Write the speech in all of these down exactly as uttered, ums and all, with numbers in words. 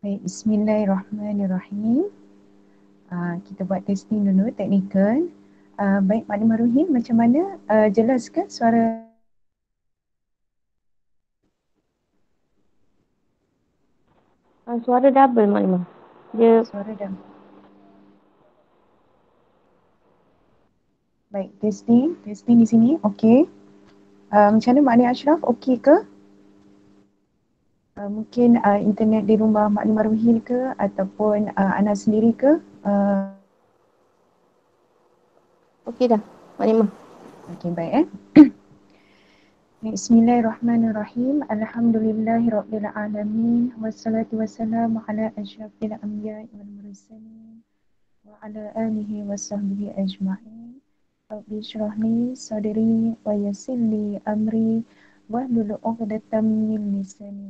Baik, Bismillahirrahmanirrahim. Uh, kita buat testing dulu, teknikal. Uh, baik, Maklumat Maruhin, macam mana? Uh, jelas ke suara? Uh, suara double Maklimah. Dia Suara dah. Baik, testing. Testing di sini, okey. Uh, macam mana Makni Ashraf, okey ke? Uh, mungkin uh, internet di rumah Makni Maruhin ke ataupun uh, Ana sendiri ke? Uh, okey dah Maklimah. okey, baik eh. Bismillahirrahmanirrahim. Alhamdulillahirabbil alamin. Wassalatu wassalamu ala asyrafil anbiya'i wal mursalin wa ala alihi wa sahbihi ajma'in. Rabbi shrah li sadri wa yassir li amri wahlul 'uqdatam min lisani.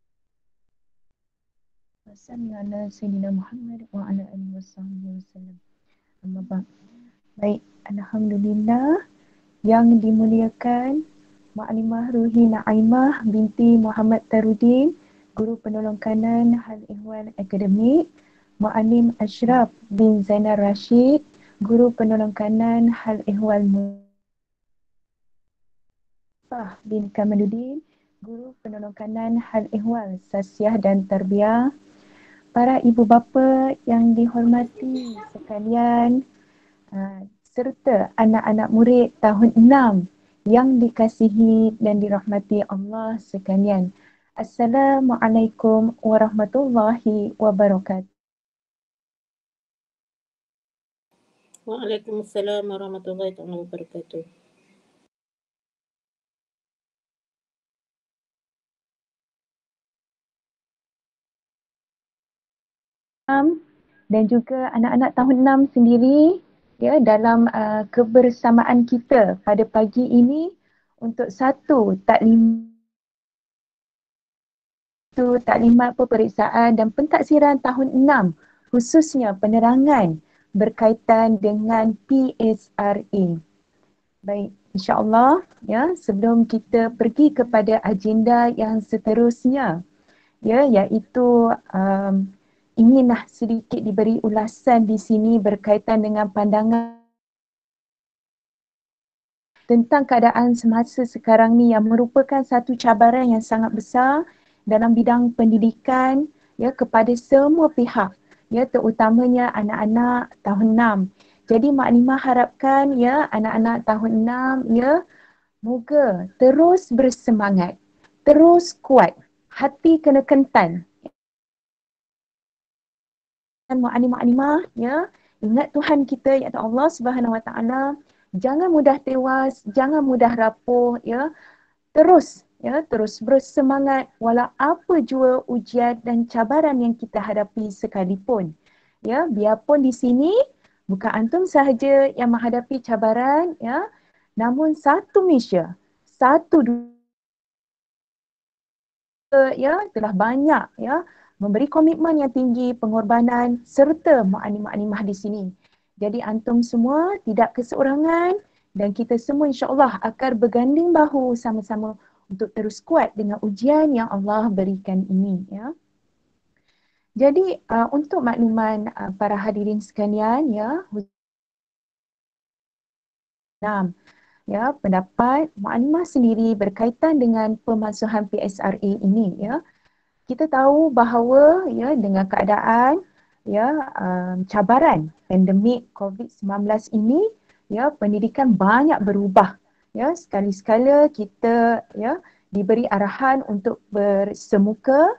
Wassalli ala sayyidina Muhammad wa ala alihi wa sahbihi wasallam. Amma ba'd. Baik, alhamdulillah yang dimuliakan Maklimah Ruhi Naimah binti Muhammad Tarudin, Guru Penolong Kanan Hal Ehwal Akademik, Muallim Ashraf bin Zainal Rashid, Guru Penolong Kanan Hal Ehwal Mufah bin Kamaluddin, Guru Penolong Kanan Hal Ehwal Sasiah dan Tarbiyah, para ibu bapa yang dihormati sekalian, uh, serta anak-anak murid tahun enam yang dikasihi dan dirahmati Allah sekalian. Assalamualaikum warahmatullahi wabarakatuh. Waalaikumsalam warahmatullahi wabarakatuh. Dan juga anak-anak tahun enam sendiri, ya, dalam uh, kebersamaan kita pada pagi ini untuk satu taklim itu taklimat peperiksaan dan pentaksiran tahun enam, khususnya penerangan berkaitan dengan P S R A. Baik, insya-Allah, ya, sebelum kita pergi kepada agenda yang seterusnya, ya, iaitu um, inginlah sedikit diberi ulasan di sini berkaitan dengan pandangan tentang keadaan semasa sekarang ni yang merupakan satu cabaran yang sangat besar dalam bidang pendidikan, ya, kepada semua pihak, ya, terutamanya anak-anak tahun enam. Jadi Maklimah harapkan, ya, anak-anak tahun enam, ya, moga terus bersemangat, terus kuat, hati kena kental. Dan Maklimah-maklimah, ya, ingat Tuhan kita iaitu Allah Subhanahu Wa Taala, jangan mudah tewas, jangan mudah rapuh, ya. Terus, ya, terus bersemangat walau apa jua ujian dan cabaran yang kita hadapi sekalipun. Ya, biarpun di sini bukan antum sahaja yang menghadapi cabaran, ya, namun satu Malaysia, satu dunia, ya, telah banyak, ya, memberi komitmen yang tinggi, pengorbanan serta maklimah-maklimah di sini. Jadi antum semua tidak keseorangan dan kita semua insya-Allah akan berganding bahu sama-sama untuk terus kuat dengan ujian yang Allah berikan ini, ya. Jadi uh, untuk makluman uh, para hadirin sekalian, ya, enam, ya, pendapat Maklimah sendiri berkaitan dengan pemansuhan P S R A ini, ya. Kita tahu bahawa, ya, dengan keadaan, ya, um, cabaran pandemik covid sembilan belas ini, ya, pendidikan banyak berubah, ya. Sekali-sekala kita, ya, diberi arahan untuk bersemuka,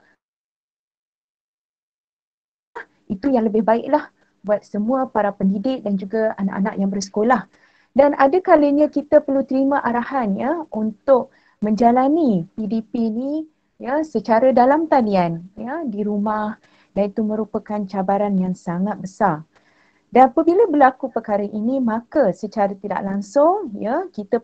itu yang lebih baiklah buat semua para pendidik dan juga anak-anak yang bersekolah. Dan ada kalanya kita perlu terima arahan, ya, untuk menjalani P D P ni, ya, secara dalam talian, ya, di rumah, dan itu merupakan cabaran yang sangat besar. Dan apabila berlaku perkara ini, maka secara tidak langsung, ya, kita,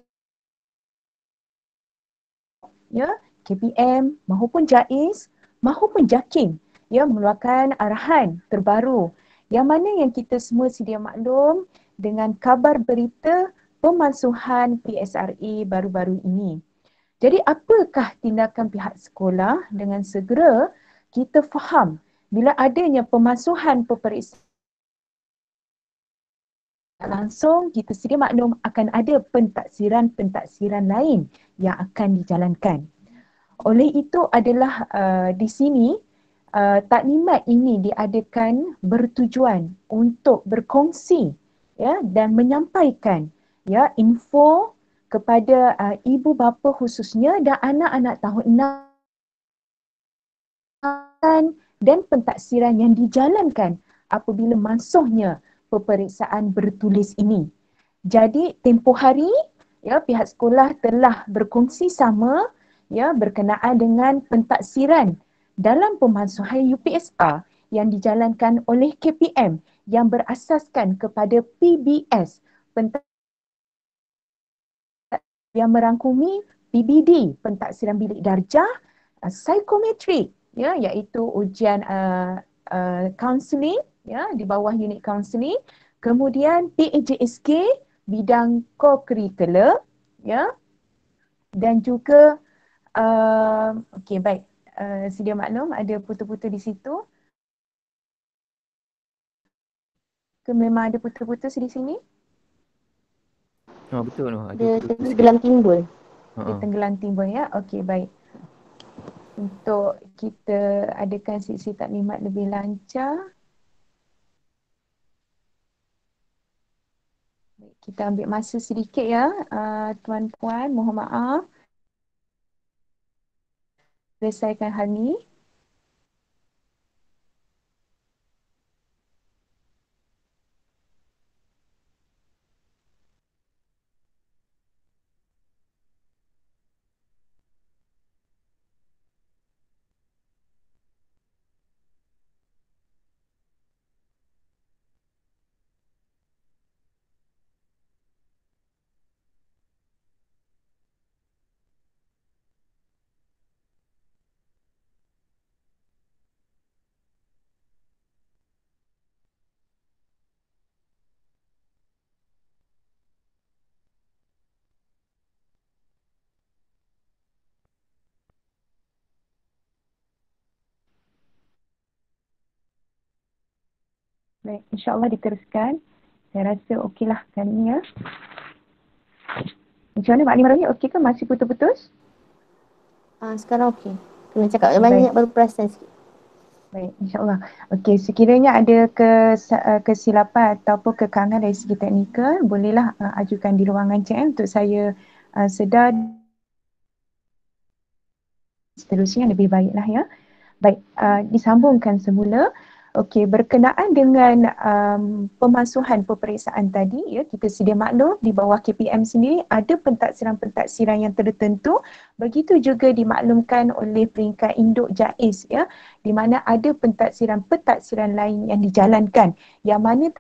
ya, K P M maupun JAIZ maupun JAKIM, ya, mengeluarkan arahan terbaru yang mana yang kita semua sedia maklum dengan kabar berita pemansuhan P S R A baru-baru ini. Jadi apakah tindakan pihak sekolah dengan segera kita faham bila adanya pemasuhan peperiksaan langsung, kita sedia maklum akan ada pentaksiran-pentaksiran lain yang akan dijalankan. Oleh itu adalah uh, di sini uh, taklimat ini diadakan bertujuan untuk berkongsi ya dan menyampaikan ya info kepada uh, ibu bapa khususnya dan anak-anak tahun enam dan pentaksiran yang dijalankan apabila masuknya peperiksaan bertulis ini. Jadi tempoh hari ya pihak sekolah telah berkongsi sama ya berkenaan dengan pentaksiran dalam pemasuhan U P S R yang dijalankan oleh K P M yang berasaskan kepada P B S yang merangkumi P B D pentaksiran bilik darjah, uh, psikometrik ya iaitu ujian uh, uh, counselling ya di bawah unit counselling, kemudian P A J S K bidang co-curricular ya dan juga uh, okey baik uh, sedia maklum ada putus-putus di situ ke memang ada putus-putus di sini. Oh betul tu. Ada Dia putus tenggelam timbul. Dia Ha. tenggelam timbul ya. Okey baik. Untuk kita adakan sesi taklimat lebih lancar, kita ambil masa sedikit ya uh, tuan-puan, mohon maaf. Selesaikan hal ni. Baik, insyaAllah diteruskan. Saya rasa okeylah kali ni ya. Macam mana Mak Nimah okey ke? Masih putus-putus? Ah, sekarang okey. Kena cakap Baik. banyak baru perasan sikit. Baik, insyaAllah. Okey, sekiranya ada kes, uh, kesilapan ataupun kekangan dari segi teknikal, bolehlah uh, ajukan di ruangan C M untuk saya uh, sedar seterusnya lebih baiklah ya. Baik, uh, disambungkan semula. Okey, berkenaan dengan um, pemasuhan peperiksaan tadi, ya, kita sedia maklum di bawah K P M sendiri ada pentaksiran-pentaksiran yang tertentu. Begitu juga dimaklumkan oleh peringkat induk JAIZ, ya, di mana ada pentaksiran-pentaksiran lain yang dijalankan, yang mana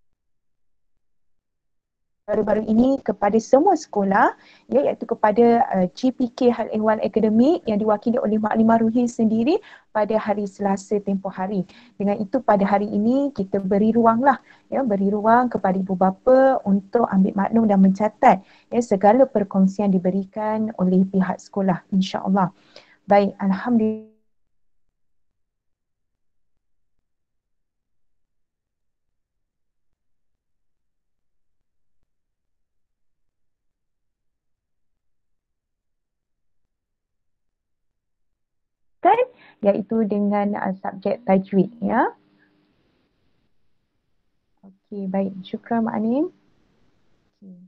baru-baru ini kepada semua sekolah ya, iaitu kepada uh, G P K Hal Ehwal Akademik yang diwakili oleh Mak Limah Ruhi sendiri pada hari Selasa tempoh hari. Dengan itu pada hari ini kita beri ruanglah ya, beri ruang kepada ibu bapa untuk ambil maklum dan mencatat ya segala perkongsian diberikan oleh pihak sekolah, insya-Allah. Baik, alhamdulillah. Kan, iaitu dengan uh, subjek tajwid ya. Okey, baik. Syukran Mak Anim. Okay.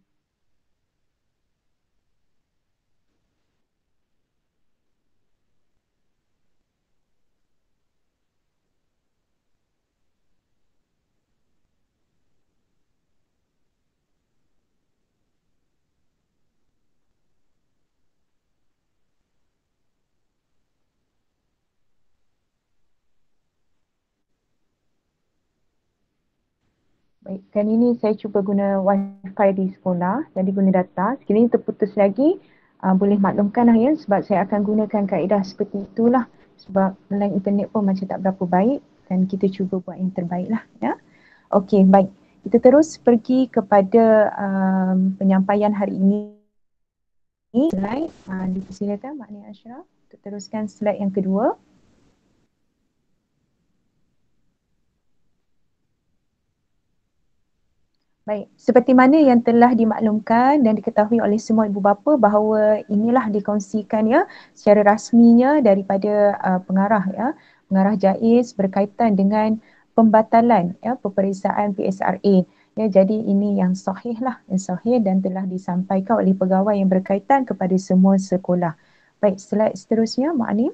Baik, kali ini saya cuba guna wifi di sekolah, jadi guna data. Sekiranya terputus lagi, uh, boleh maklumkan lah ya, sebab saya akan gunakan kaedah seperti itulah. Sebab line internet pun macam tak berapa baik dan kita cuba buat yang terbaik lah ya. Okey, baik. Kita terus pergi kepada um, penyampaian hari ini. Slide, uh, dipersilakan Mak Nia Ashraf untuk teruskan slide yang kedua. Baik, seperti mana yang telah dimaklumkan dan diketahui oleh semua ibu bapa bahawa inilah dikongsikan ya secara rasminya daripada uh, pengarah ya, pengarah JAIZ berkaitan dengan pembatalan ya peperiksaan P S R A. Ya, jadi ini yang sahih lah, yang sahih dan telah disampaikan oleh pegawai yang berkaitan kepada semua sekolah. Baik, slide seterusnya Mak Anim.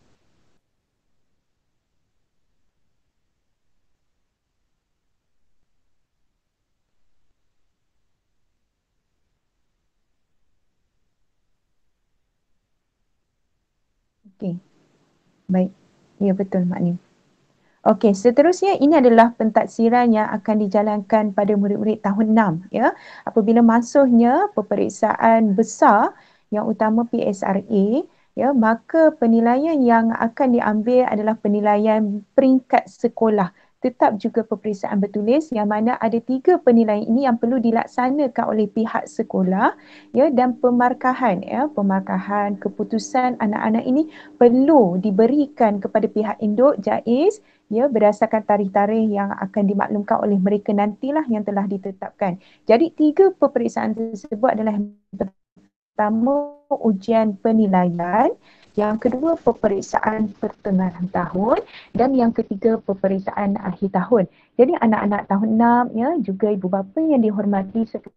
Okey. Baik. Ya betul Mak Nim. Okey, seterusnya ini adalah pentaksiran yang akan dijalankan pada murid-murid tahun enam ya. Apabila masuknya peperiksaan besar yang utama P S R A ya, maka penilaian yang akan diambil adalah penilaian peringkat sekolah. Tetap juga peperiksaan bertulis yang mana ada tiga penilaian ini yang perlu dilaksanakan oleh pihak sekolah ya, dan pemarkahan ya, pemarkahan keputusan anak-anak ini perlu diberikan kepada pihak induk JAIZ ya berdasarkan tarikh-tarikh yang akan dimaklumkan oleh mereka nantilah yang telah ditetapkan. Jadi tiga peperiksaan tersebut adalah yang pertama ujian penilaian, yang kedua peperiksaan pertengahan tahun dan yang ketiga peperiksaan akhir tahun. Jadi anak-anak tahun enam ya juga ibu bapa yang dihormati sekalian,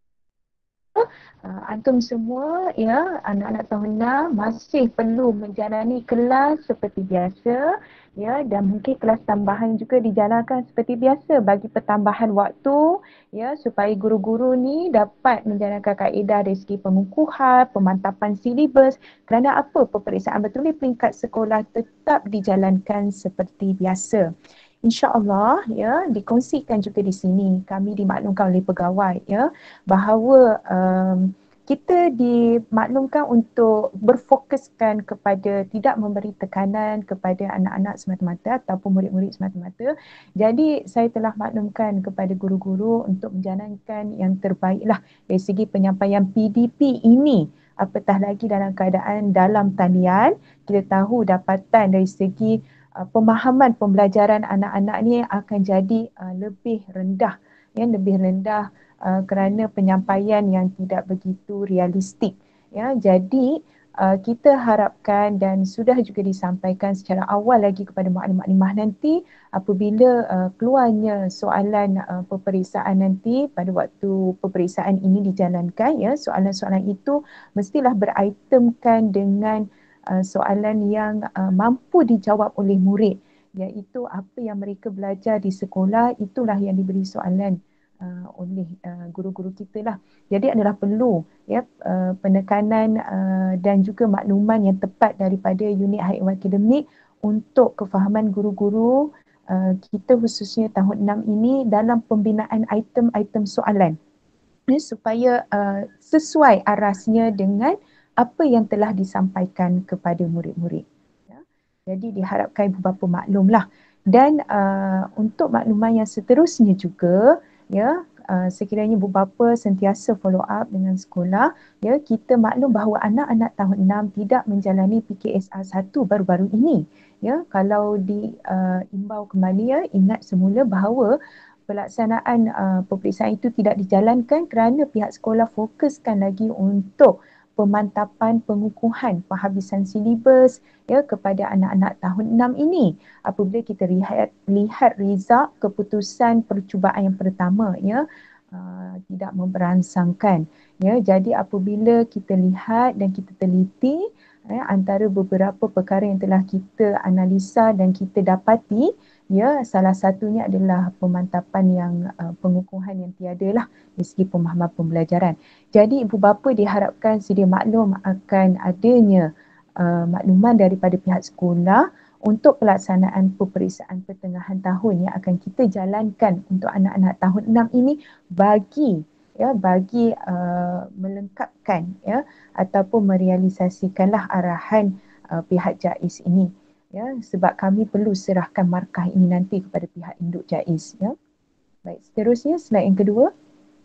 Uh, antum semua ya anak-anak tahun enam masih perlu menjalani kelas seperti biasa ya, dan mungkin kelas tambahan juga dijalankan seperti biasa bagi pertambahan waktu ya, supaya guru-guru ni dapat menjalankan kaedah dari segi pengukuhan, pemantapan silibus. Kerana apa? Peperiksaan bertulis peringkat sekolah tetap dijalankan seperti biasa. InsyaAllah ya dikongsikan juga di sini, kami dimaklumkan oleh pegawai ya bahawa um, kita dimaklumkan untuk berfokuskan kepada tidak memberi tekanan kepada anak-anak semata-mata ataupun murid-murid semata-mata. Jadi saya telah maklumkan kepada guru-guru untuk menjalankan yang terbaiklah dari segi penyampaian P D P ini. Apatah lagi dalam keadaan dalam talian, kita tahu dapatan dari segi uh, pemahaman pembelajaran anak-anak ni akan jadi uh, lebih rendah, ya, lebih rendah uh, kerana penyampaian yang tidak begitu realistik. Ya, jadi uh, kita harapkan dan sudah juga disampaikan secara awal lagi kepada maklumat-maklumat nanti apabila uh, keluarnya soalan uh, peperiksaan nanti pada waktu peperiksaan ini dijalankan, ya, soalan-soalan itu mestilah beritemkan dengan uh, soalan yang uh, mampu dijawab oleh murid, iaitu apa yang mereka belajar di sekolah itulah yang diberi soalan uh, oleh uh, guru-guru kita lah. Jadi adalah perlu ya uh, penekanan uh, dan juga makluman yang tepat daripada unit high akademik untuk kefahaman guru-guru uh, kita khususnya tahun enam ini dalam pembinaan item-item soalan ya, supaya uh, sesuai arasnya dengan apa yang telah disampaikan kepada murid-murid. Ya. Jadi diharapkan ibu bapa maklumlah. Dan uh, untuk makluman yang seterusnya juga, ya, uh, sekiranya ibu bapa sentiasa follow up dengan sekolah, ya, kita maklum bahawa anak-anak tahun enam tidak menjalani P K S R satu baru-baru ini. Ya, kalau diimbau uh, kembali, ya, ingat semula bahawa pelaksanaan uh, peperiksaan itu tidak dijalankan kerana pihak sekolah fokuskan lagi untuk pemantapan pengukuhan penghabisan silibus ya kepada anak-anak tahun enam ini. Apabila kita lihat lihat result keputusan percubaan yang pertama, ya, uh, tidak memberansangkan, ya. Jadi apabila kita lihat dan kita teliti, ya, antara beberapa perkara yang telah kita analisa dan kita dapati, ya, salah satunya adalah pemantapan yang uh, pengukuhan yang tiada lah dari segi pemahaman pembelajaran. Jadi ibu bapa diharapkan sedia maklum akan adanya uh, makluman daripada pihak sekolah untuk pelaksanaan peperiksaan pertengahan tahun yang akan kita jalankan untuk anak-anak tahun enam ini bagi ya bagi uh, melengkapkan ya ataupun merealisasikanlah arahan uh, pihak JAIZ ini. Ya, sebab kami perlu serahkan markah ini nanti kepada pihak induk JAIZ, ya. Baik, seterusnya slide yang kedua.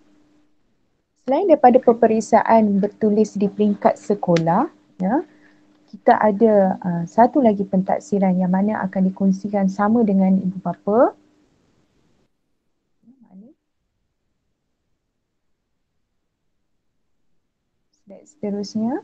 Selain daripada peperiksaan bertulis di peringkat sekolah, ya, kita ada uh, satu lagi pentaksiran yang mana akan dikongsikan sama dengan ibu bapa. seterusnya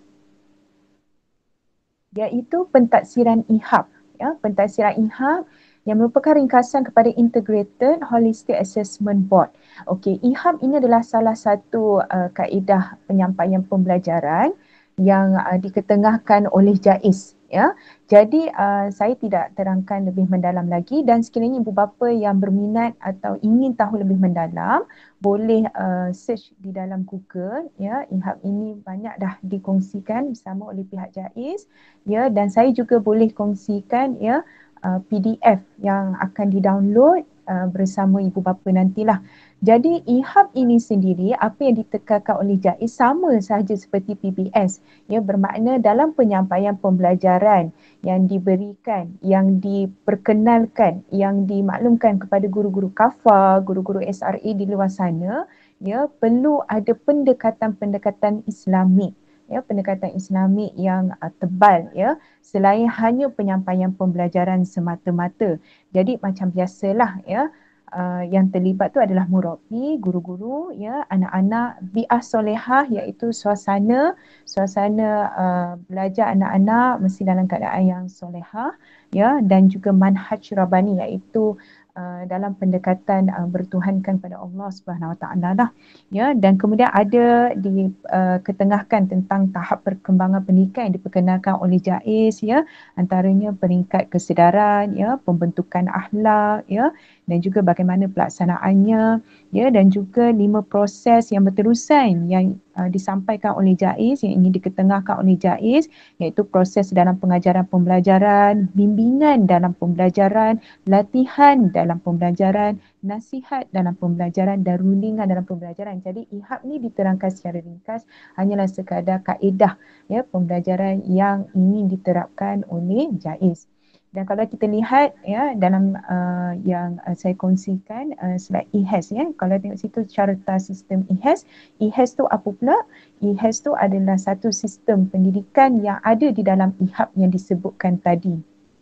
iaitu pentadsiran I H A B. Ya, pentadsiran I H A B yang merupakan ringkasan kepada Integrated Holistic Assessment Board. Okey, I H A B ini adalah salah satu uh, kaedah penyampaian pembelajaran yang uh, diketengahkan oleh JAIS. Ya, jadi uh, saya tidak terangkan lebih mendalam lagi, dan sekiranya ibu bapa yang berminat atau ingin tahu lebih mendalam boleh uh, search di dalam Google. Ya, I H A B ini banyak dah dikongsikan bersama oleh pihak JAIS. Ya, dan saya juga boleh kongsikan ya uh, P D F yang akan di-download uh, bersama ibu bapa nantilah. Jadi I H A B ini sendiri, apa yang ditekankan oleh JAIS sama sahaja seperti P B S. Ya, bermakna dalam penyampaian pembelajaran yang diberikan, yang diperkenalkan, yang dimaklumkan kepada guru-guru kafar, guru-guru S R A di luar sana, ya, perlu ada pendekatan-pendekatan Islamik. Ya, pendekatan Islamik yang uh, tebal, ya, selain hanya penyampaian pembelajaran semata-mata. Jadi macam biasalah, ya, uh, yang terlibat tu adalah murabi, guru-guru, ya, anak-anak, bi'ah solehah, iaitu suasana suasana uh, belajar anak-anak mesti dalam keadaan yang solehah, ya, dan juga manhaj rabbani, iaitu Uh, dalam pendekatan uh, bertuhankan pada Allah Subhanahu Wa Taala lah, ya, dan kemudian ada diketengahkan uh, tentang tahap perkembangan pendidikan yang diperkenalkan oleh JAIS, ya, antaranya peringkat kesedaran, ya, pembentukan akhlak, ya, dan juga bagaimana pelaksanaannya, ya, dan juga lima proses yang berterusan yang uh, disampaikan oleh JAIS, yang ingin diketengahkan oleh JAIS, iaitu proses dalam pengajaran pembelajaran, bimbingan dalam pembelajaran, latihan dalam pembelajaran, nasihat dalam pembelajaran, dan rundingan dalam pembelajaran. Jadi I H A B ni diterangkan secara ringkas hanyalah sekadar kaedah, ya, pembelajaran yang ingin diterapkan oleh JAIS. Dan kalau kita lihat, ya, dalam uh, yang uh, saya kongsikan uh, slide I H A S, ya, kalau tengok situ carta sistem I H A S, I H A S tu apa pula? I H A S tu adalah satu sistem pendidikan yang ada di dalam I H A B yang disebutkan tadi.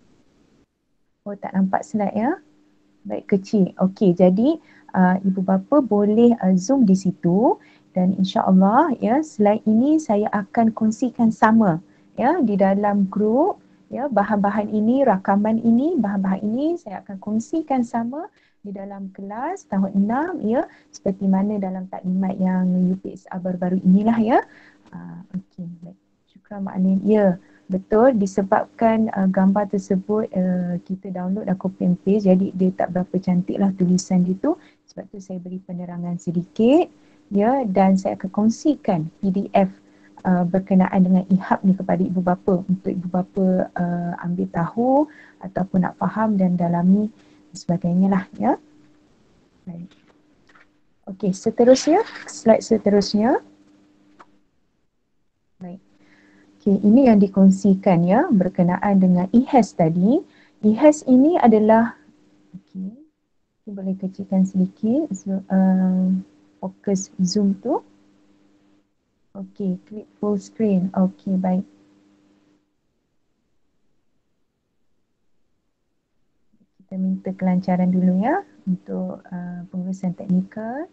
Oh, tak nampak slide, ya. Baik, kecil. Okey, jadi uh, ibu bapa boleh uh, zoom di situ, dan insya-Allah, ya, slide ini saya akan kongsikan sama, ya, di dalam grup, ya, bahan-bahan ini, rakaman ini, bahan-bahan ini saya akan kongsikan sama di dalam kelas tahun enam, ya, seperti mana dalam taklimat yang U P S A baru-baru inilah, ya. Uh, Okey, baik. Syukran Mak Anin. Ya, betul, disebabkan uh, gambar tersebut uh, kita download dan copy and paste, jadi dia tak berapa cantik lah tulisan gitu. Sebab tu saya beri penerangan sedikit, ya, dan saya akan kongsikan P D F uh, berkenaan dengan I H A B ni kepada ibu bapa untuk ibu bapa uh, ambil tahu ataupun nak faham dan dalami sebagainya lah, ya. Baik. Okey, seterusnya, slide seterusnya. Baik. Okay, ini yang dikongsikan, ya, berkenaan dengan I H A S tadi. I H A S ini adalah, okey, kita boleh kecilkan sedikit so, uh, fokus zoom tu. Okey, klik full screen. Okey, baik. Kita minta kelancaran dulu, ya, untuk uh, pengurusan teknikal.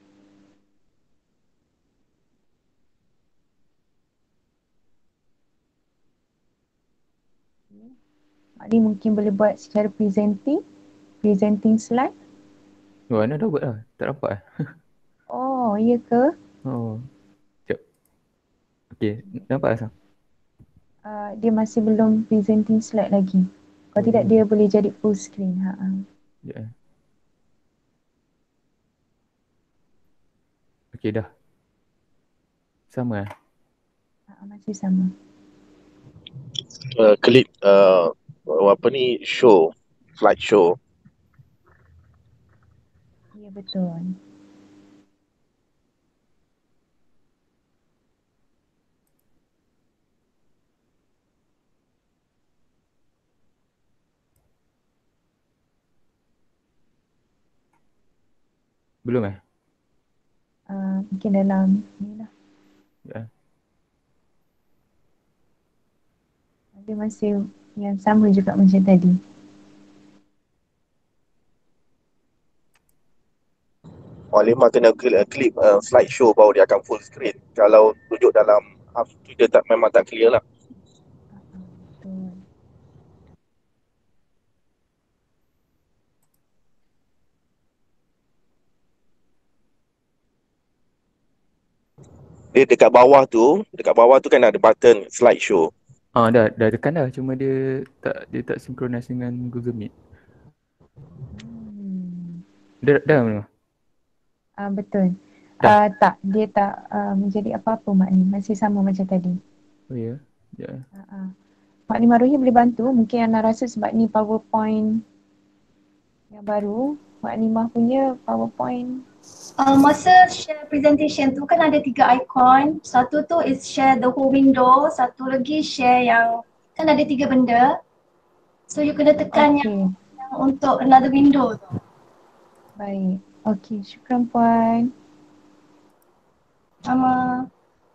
Mak ni mungkin boleh buat secara presenting, presenting slide. Oh, Ana dah buat lah. Tak nampak eh? Oh, iya ke? Oh. Sekejap. Okey, nampak Asam? Uh, dia masih belum presenting slide lagi. Kalau Oh, tidak, dia- dia boleh jadi full screen. Ha. Sekejap eh. Okey dah. Sama eh? Ha, masih sama. Uh, klik uh, apa ni, show, slide show. Ya, betul. Belum eh? Uh, mungkin dalam ni lah. Sekejap eh. Dia masih yang sama juga macam tadi. Maklimah kena klik, uh, klik uh, slide show baru dia akan full screen. Kalau tunjuk dalam half tu dia tak, memang tak clear lah. Betul. Dia dekat bawah tu, dekat bawah tu kan ada button slideshow. Ah, dah, dah tekan dah. Cuma dia tak dia tak synchronize dengan Google Meet. Hmm. Dah, dah mana? Ah, betul. Dah. Ah, tak, dia tak ah, menjadi apa-apa Mak Ni. Masih sama macam tadi. Oh ya. Ya. Ah, ah. Mak Ni Maruhi boleh bantu. Mungkin Ana rasa sebab ni PowerPoint yang baru. Mak Nimah punya PowerPoint. Uh, masa share presentation tu kan ada tiga icon. Satu tu is share the whole window. Satu lagi share yang, kan ada tiga benda. So you kena tekan Okey. yang, yang untuk another window tu. Baik. Okey, syukran Puan. Sama.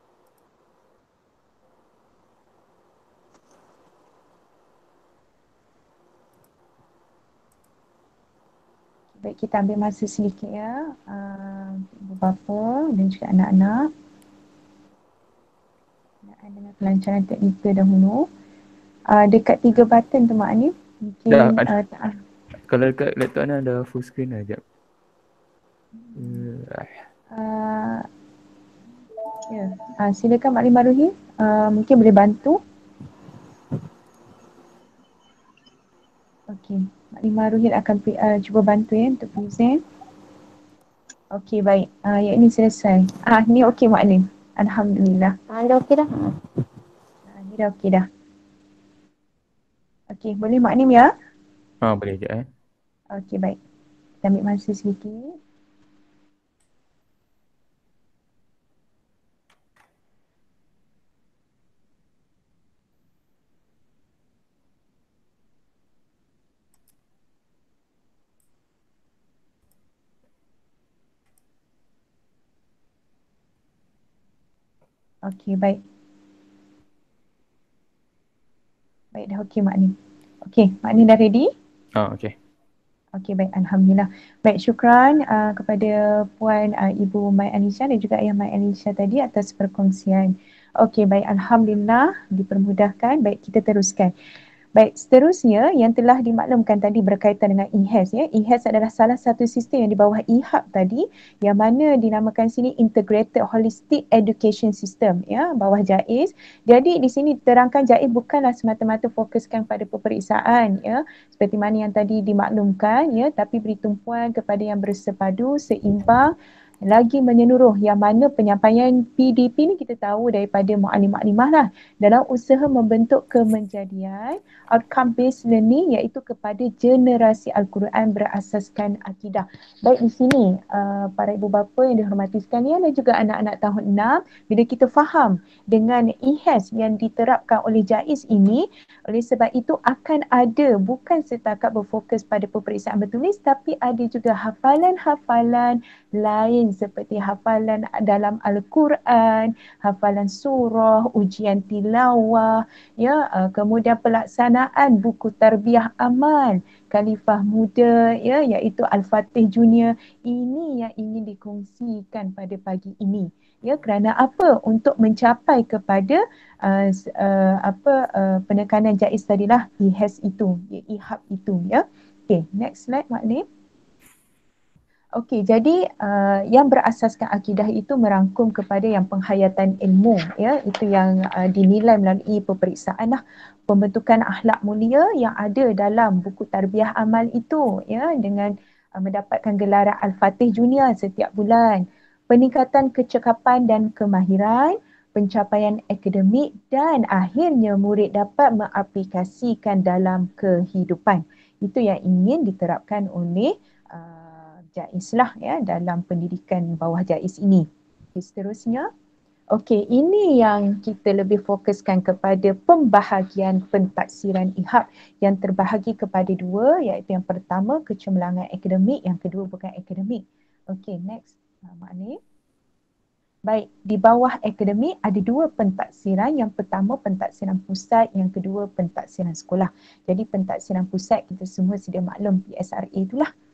Baik, kita ambil masa sedikit ya. Uh, ibu bapa dan juga anak-anak. Berkenaan dengan kelancaran teknikal dahulu. Uh, dekat tiga button tu Mak Ni. Mungkin Dah, ada. uh, tak, Kalau dekat laptop Ana ada full screen dah. Sekejap. Uh, uh, ya. Uh, silakan Mak Lim Maruhi. Uh, mungkin boleh bantu. Okey. Mak Lim Maruhi akan uh, cuba bantu ya untuk present. Okey, baik. Uh, yang ini selesai. Ah, ni okey Mak Lim. Alhamdulillah. Ah, dah okey dah. Ah, ni dah okey dah. Okey, boleh Mak Lim ya? ah, boleh sekejap eh. Okey, baik. Kita ambil masa sedikit. Okey, baik. Baik, dah okey Mak Lim. Okey, Mak Lim dah ready? Ah, okey. Okey, baik. Alhamdulillah. Baik, syukran uh, kepada Puan uh, Ibu Mai Alisha dan juga Ayah Mai Alisha tadi atas perkongsian. Okey, baik. Alhamdulillah dipermudahkan. Baik, kita teruskan. Baik, seterusnya yang telah dimaklumkan tadi berkaitan dengan E H A S. Ya. E H A S adalah salah satu sistem yang di bawah E H A B tadi yang mana dinamakan sini Integrated Holistic Education System, ya, bawah J A I S. Jadi di sini diterangkan J A I S bukanlah semata-mata fokuskan pada peperiksaan, ya, seperti mana yang tadi dimaklumkan, ya, tapi beri tumpuan kepada yang bersepadu, seimbang, lagi menyeluruh, yang mana penyampaian P D P ni kita tahu daripada muallim-muallimah lah dalam usaha membentuk kemenjadian outcome based learning iaitu kepada generasi Al-Quran berasaskan akidah. Baik, di sini uh, para ibu bapa yang dihormati sekalian dan juga anak-anak tahun enam, bila kita faham dengan E H A S yang diterapkan oleh J A I S ini, oleh sebab itu akan ada bukan setakat berfokus pada peperiksaan bertulis tapi ada juga hafalan-hafalan lain seperti hafalan dalam Al-Quran, hafalan surah, ujian tilawah, ya, uh, kemudian pelaksanaan buku tarbiyah amal Khalifah Muda, ya, iaitu Al-Fatih Junior. Ini yang ingin dikongsikan pada pagi ini, ya, kerana apa? Untuk mencapai kepada uh, uh, apa uh, penekanan J A I S tadilah, E H A S itu, ya, E H A B itu, ya. Okay, next slide Mak Lim. Okey, jadi uh, yang berasaskan akidah itu merangkum kepada yang penghayatan ilmu, ya, itu yang uh, dinilai melalui peperiksaan lah, pembentukan akhlak mulia yang ada dalam buku tarbiyah amal itu, ya, dengan uh, mendapatkan gelaran Al-Fatih Junior setiap bulan, peningkatan kecekapan dan kemahiran, pencapaian akademik dan akhirnya murid dapat mengaplikasikan dalam kehidupan. Itu yang ingin diterapkan oleh uh, J A I S lah, ya, dalam pendidikan bawah J A I S ini. Okay, seterusnya. Okey, ini yang kita lebih fokuskan kepada pembahagian pentaksiran E H A B yang terbahagi kepada dua, iaitu yang pertama kecemerlangan akademik, yang kedua bukan akademik. Okey, next. Ha, Mak Ni. Baik, di bawah akademik ada dua pentaksiran. Yang pertama pentaksiran pusat, yang kedua pentaksiran sekolah. Jadi pentaksiran pusat kita semua sedia maklum P S R A itulah.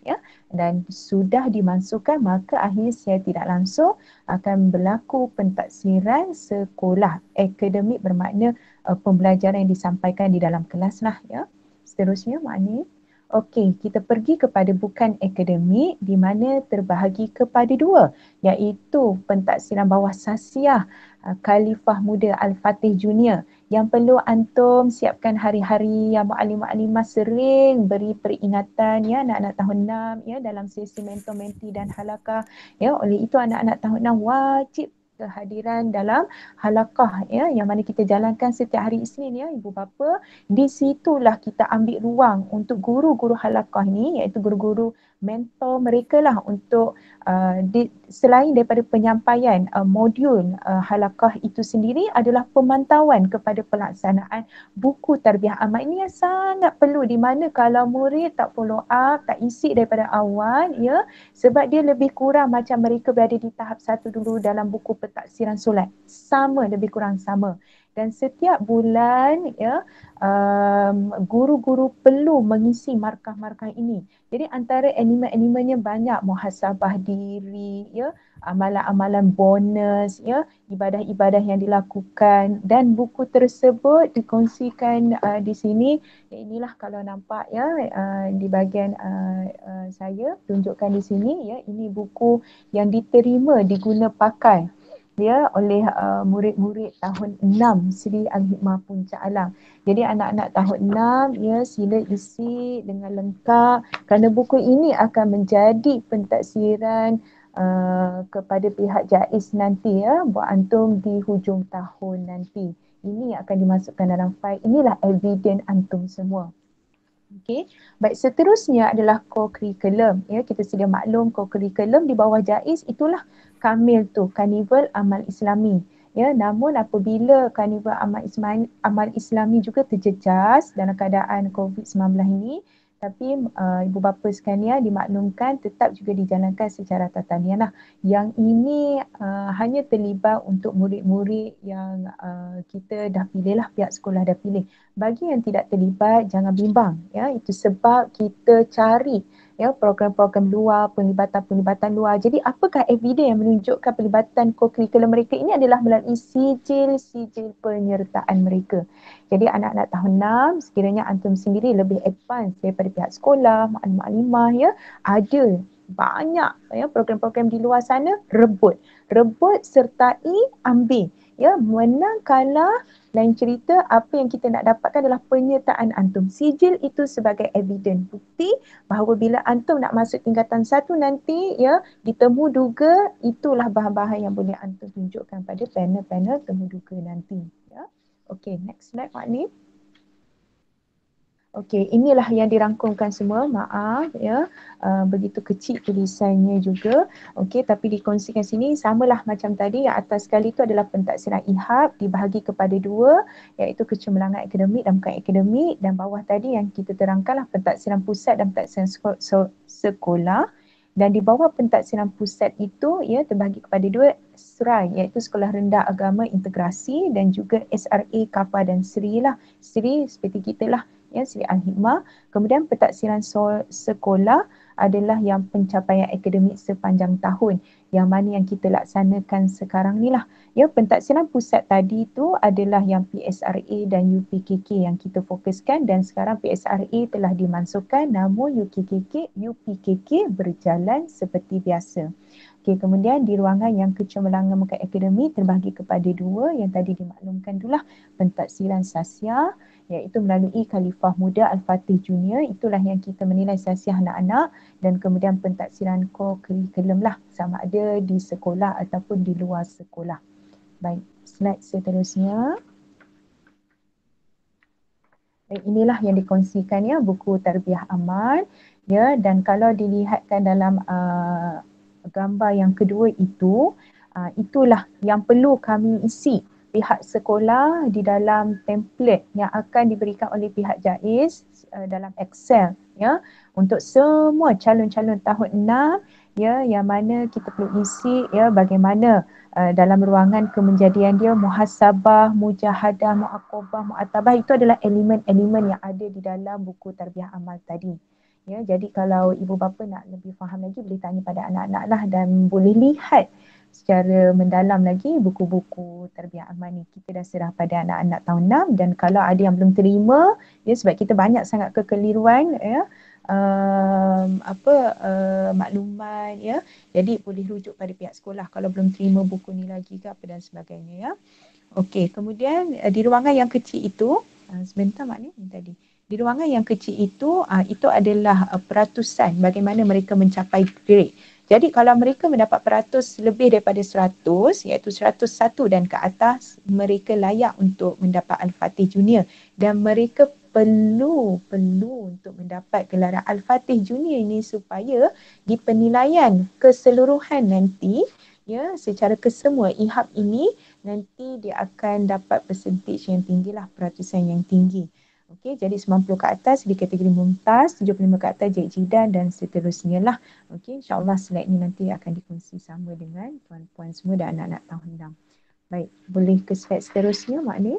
ya, dan sudah dimasukkan maka akhirnya secara tidak langsung akan berlaku pentaksiran sekolah. Akademik bermakna uh, pembelajaran yang disampaikan di dalam kelas lah ya. Seterusnya maknanya okey, kita pergi kepada bukan akademik di mana terbahagi kepada dua, iaitu pentaksiran bawah sasiah uh, Khalifah Muda Al-Fatih Junior yang perlu antum siapkan hari-hari yang muallim-muallimah sering beri peringatan ya anak-anak tahun enam ya dalam sesi mentor menti dan halakah ya. Oleh itu anak-anak tahun enam wajib kehadiran dalam halakah ya yang mana kita jalankan setiap hari Isnin ya ibu bapa. Di situlah kita ambil ruang untuk guru-guru halakah ni iaitu guru-guru mentor mereka lah untuk uh, di, selain daripada penyampaian uh, modul uh, halakah itu sendiri adalah pemantauan kepada pelaksanaan buku tarbiyah amal. Ini yang sangat perlu di mana kalau murid tak follow up, tak isi daripada awal ya sebab dia lebih kurang macam mereka berada di tahap satu dulu dalam buku pentaksiran solat. Sama, lebih kurang sama. Dan setiap bulan ya um, guru-guru perlu mengisi markah-markah ini. Jadi antara elemen-elemennya banyak, muhasabah diri ya, amalan-amalan bonus ya, ibadah-ibadah yang dilakukan dan buku tersebut dikongsikan uh, di sini. Ya, inilah kalau nampak ya uh, di bahagian uh, uh, saya tunjukkan di sini ya, ini buku yang diterima diguna pakai dia oleh uh, murid-murid tahun enam Sri Al-Hikmah Puncak Alam. Jadi anak-anak tahun enam ya sila isi dengan lengkap kerana buku ini akan menjadi pentaksiran uh, kepada pihak JAIS nanti ya buat antum di hujung tahun nanti. Ini akan dimasukkan dalam fail. Inilah evidence antum semua. Okey, baik, seterusnya adalah co-curriculum. Ya, kita sedia maklum co-curriculum di bawah JAIS itulah Kamil tu, Karnival Amal Islami. Ya, namun apabila Karnival Amal Islami, Amal Islami juga terjejas dalam keadaan covid sembilan belas ini, tapi uh, ibu bapa sekalian dimaklumkan tetap juga dijalankan secara tataniah. Yang ini uh, hanya terlibat untuk murid-murid yang uh, kita dah pilih lah, pihak sekolah dah pilih. Bagi yang tidak terlibat jangan bimbang ya, itu sebab kita cari ya program-program luar, penglibatan-penglibatan luar. Jadi apakah evidence yang menunjukkan pelibatan co-curriculum mereka ini adalah melalui sijil-sijil penyertaan mereka. Jadi anak-anak tahun enam sekiranya antum sendiri lebih advance daripada pihak sekolah, muallim-muallimah ya, ada banyak ya program-program di luar sana, rebut. Rebut sertai ambil. Ya, menang kalah lain cerita, apa yang kita nak dapatkan adalah penyertaan antum. Sijil itu sebagai evidence, bukti bahawa bila antum nak masuk tingkatan satu nanti ya, ditemu duga, itulah bahan-bahan yang boleh antum tunjukkan pada panel-panel temu duga nanti ya. Okey, next slide Mak Nim. Okey, inilah yang dirangkumkan semua, maaf ya, uh, begitu kecil tulisannya juga. Okey, tapi dikongsikan sini samalah macam tadi, yang atas sekali itu adalah pentaksiran I H A B dibahagi kepada dua, iaitu kecemerlangan akademik dan bukan akademik, dan bawah tadi yang kita terangkanlah pentaksiran pusat dan pentaksiran seko- so- sekolah. Dan di bawah pentaksiran pusat itu ya terbahagi kepada dua, S R I iaitu Sekolah Rendah Agama Integrasi, dan juga S R A Kafa dan Sri lah. Sri seperti kita lah ya, Sri Al-Hikmah. Kemudian pentaksiran so- sekolah adalah yang pencapaian akademik sepanjang tahun, yang mana yang kita laksanakan sekarang ni lah. Ya, pentaksiran pusat tadi tu adalah yang P S R A dan U P K K yang kita fokuskan, dan sekarang P S R A telah dimasukkan, namun U P K K, U P K K berjalan seperti biasa. Okey, kemudian di ruangan yang kecemerlangan muka akademik terbahagi kepada dua, yang tadi dimaklumkan itulah pentaksiran sasiah, iaitu melalui Khalifah Muda Al-Fatih Junior, itulah yang kita menilai sasiah anak-anak, dan kemudian pentaksiran co-curriculum lah, sama ada di sekolah ataupun di luar sekolah. Baik, slide seterusnya. Baik, inilah yang dikongsikan ya, buku tarbiyah amal ya, dan kalau dilihatkan dalam uh, gambar yang kedua itu, uh, itulah yang perlu kami isi pihak sekolah di dalam template yang akan diberikan oleh pihak JAIS uh, dalam Excel ya, untuk semua calon-calon tahun enam ya, yang mana kita perlu isi ya bagaimana uh, dalam ruangan kemenjadian dia, muhasabah, mujahadah, muaqabah, muatabah, itu adalah elemen-elemen yang ada di dalam buku tarbiyah amal tadi. Ya, jadi kalau ibu bapa nak lebih faham lagi boleh tanya pada anak-anak lah dan boleh lihat secara mendalam lagi buku-buku tarbiyah amal ni. Kita dah serah pada anak-anak tahun enam dan kalau ada yang belum terima, ya sebab kita banyak sangat kekeliruan ya. Um, apa uh, maklumat ya. Jadi boleh rujuk pada pihak sekolah kalau belum terima buku ni lagi ke apa dan sebagainya ya. Okey, kemudian uh, di ruangan yang kecil itu, uh, sebentar Mak ni tadi. Di ruangan yang kecil itu, uh, itu adalah uh, peratusan bagaimana mereka mencapai grade. Jadi kalau mereka mendapat peratus lebih daripada seratus, iaitu seratus satu dan ke atas, mereka layak untuk mendapat Al-Fatih Junior. Dan mereka perlu, perlu untuk mendapat gelaran Al-Fatih Junior ini supaya di penilaian keseluruhan nanti, ya secara kesemua I H A B ini, nanti dia akan dapat percentage yang tinggi lah, peratusan yang tinggi. Okey, jadi sembilan puluh ke atas di kategori mumtaz, tujuh puluh lima ke atas J Jidan dan seterusnya lah. Okey, insyaAllah slide ni nanti akan dikongsi sama dengan puan-puan semua dan anak-anak tahun enam. Baik, boleh ke slide seterusnya Mak Ni?